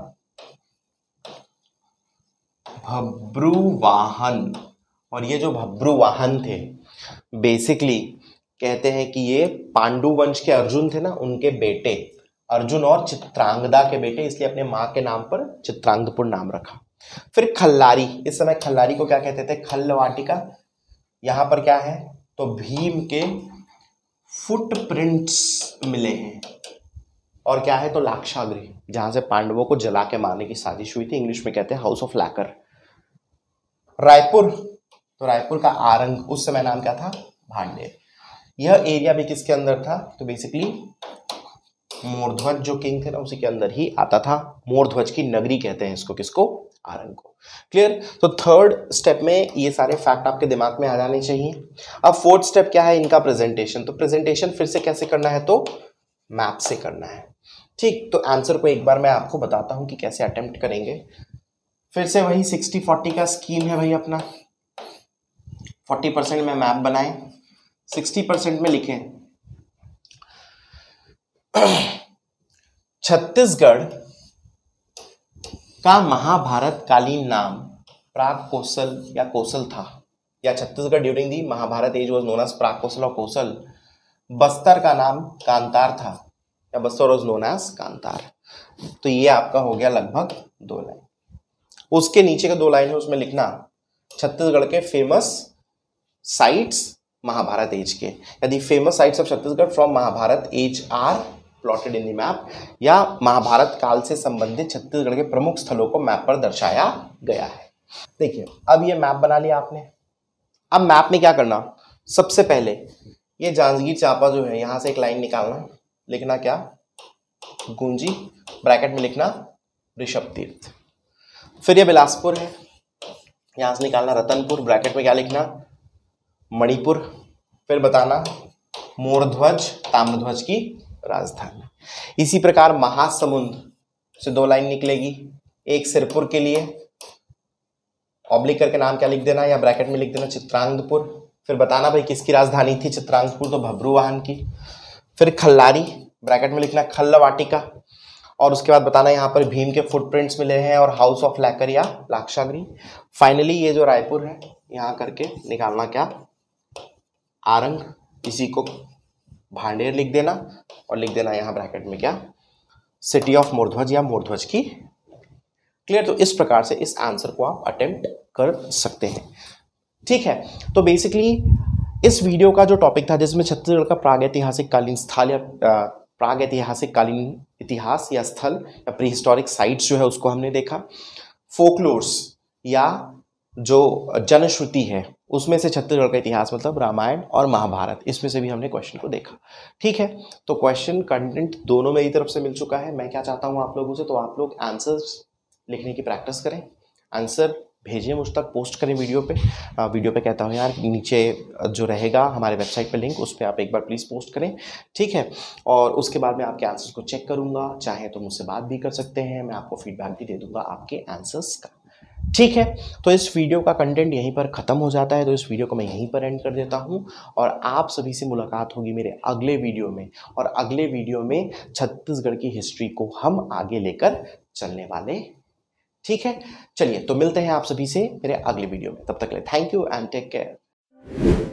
भब्रुवाहन। और ये जो भब्रुवाहन थे बेसिकली कहते हैं कि ये पांडु वंश के अर्जुन थे ना, उनके बेटे, अर्जुन और चित्रांगदा के बेटे, इसलिए अपने माँ के नाम पर चित्रांगपुर नाम रखा। फिर खल्लारी, इस समय खल्लारी को क्या कहते थे? खल्लवाटिका। यहां पर क्या है? तो भीम के फुटप्रिंट्स मिले हैं। और क्या है? तो लाक्षागृह, जहां से पांडवों को जला के मारने की साजिश हुई थी, इंग्लिश में कहते हैं हाउस ऑफ लैकर। रायपुर, तो रायपुर का आरंग, उस समय नाम क्या था? भांडेर। यह एरिया भी किसके अंदर था? तो बेसिकली मोरध्वज जो किंग थे ना, उसी के अंदर ही आता था। मोरध्वज की नगरी कहते हैं इसको, किसको? आरंग को। क्लियर? तो थर्ड स्टेप में ये सारे फैक्ट आपके दिमाग में आ जाने चाहिए। अब फोर्थ स्टेप क्या है? इनका प्रेजेंटेशन। तो प्रेजेंटेशन फिर से कैसे करना है? तो मैप से करना है। ठीक, तो आंसर को एक बार मैं आपको बताता हूं कि कैसे अटेम्प्ट करेंगे। फिर से वही सिक्सटी फोर्टी का स्कीम है भाई अपना। फोर्टी परसेंट में मैप बनाएं, सिक्सटी परसेंट में लिखें छत्तीसगढ़ का महाभारत कालीन नाम प्राग कोसल या कोसल था, या Chhattisgarh during the Mahabharat age was known as Prag Kosal और कोसल। बस्तर का नाम कांतार था, या बस्तर वाज नोन एज कांतार। तो ये आपका हो गया लगभग दो लाइन। उसके नीचे का दो लाइन है, उसमें लिखना छत्तीसगढ़ के फेमस साइट्स महाभारत एज के। यदि famous sites of Chhattisgarh from Mahabharat age are plotted in the map, या महाभारत काल से संबंधित छत्तीसगढ़ के प्रमुख स्थलों को मैप पर दर्शाया गया है। देखिए, अब ये मैप बना लिया आपने। अब मैप में क्या करना? सबसे पहले ये जांजगीर चांपा जो है, यहां से एक लाइन निकालना, लिखना क्या? गुंजी, ब्रैकेट में लिखना ऋषभ तीर्थ। फिर ये बिलासपुर है, यहां से निकालना रतनपुर, ब्रैकेट में क्या लिखना? मणिपुर। फिर बताना मोरध्वज, ताम्रध्वज की राजधानी। इसी प्रकार महासमुंद से दो लाइन निकलेगी, एक सिरपुर के लिए, ऑब्लिक करके नाम क्या लिख देना, या ब्रैकेट में लिख देना चित्रांगपुर। फिर बताना भाई किसकी राजधानी थी चित्रांगपुर? तो भब्रुवाहन की। फिर खल्लारी, ब्रैकेट में लिखना खल्लवाटिका। और उसके बाद बताना यहाँ पर भीम के फुटप्रिंट्स मिले हैं और हाउस ऑफ लैकर या लाक्षागृह। फाइनली ये जो रायपुर है, यहाँ करके निकालना क्या? आरंग। इसी को भांडेर लिख देना, और लिख देना यहाँ ब्रैकेट में क्या? सिटी ऑफ मोरध्वज या मोरध्वज की। क्लियर? तो इस प्रकार से इस आंसर को आप अटेम्प्ट कर सकते हैं। ठीक है, तो बेसिकली इस वीडियो का जो टॉपिक था, जिसमें छत्तीसगढ़ का प्रागैतिहासिक कालीन स्थल या प्रागैतिहासिक कालीन इतिहास या स्थल या प्री हिस्टोरिक साइट्स जो है उसको हमने देखा। फोकलोर्स या जो जनश्रुति है उसमें से छत्तीसगढ़ का इतिहास मतलब रामायण और महाभारत, इसमें से भी हमने क्वेश्चन को देखा। ठीक है, तो क्वेश्चन कंटेंट दोनों मेरी तरफ से मिल चुका है। मैं क्या चाहता हूँ आप लोगों से, तो आप लोग आंसर्स लिखने की प्रैक्टिस करें, आंसर भेजिए मुझ तक, पोस्ट करें वीडियो पे। आ, वीडियो पे कहता हूँ यार, नीचे जो रहेगा हमारे वेबसाइट पे लिंक, उस पर आप एक बार प्लीज़ पोस्ट करें। ठीक है, और उसके बाद मैं आपके आंसर्स को चेक करूँगा। चाहे तो मुझसे बात भी कर सकते हैं, मैं आपको फीडबैक भी दे दूँगा आपके आंसर्स का। ठीक है, तो इस वीडियो का कंटेंट यहीं पर ख़त्म हो जाता है, तो इस वीडियो को मैं यहीं पर एंड कर देता हूँ, और आप सभी से मुलाकात होगी मेरे अगले वीडियो में। और अगले वीडियो में छत्तीसगढ़ की हिस्ट्री को हम आगे लेकर चलने वाले। ठीक है, चलिए तो मिलते हैं आप सभी से मेरे अगले वीडियो में। तब तक के लिए thank you and take care.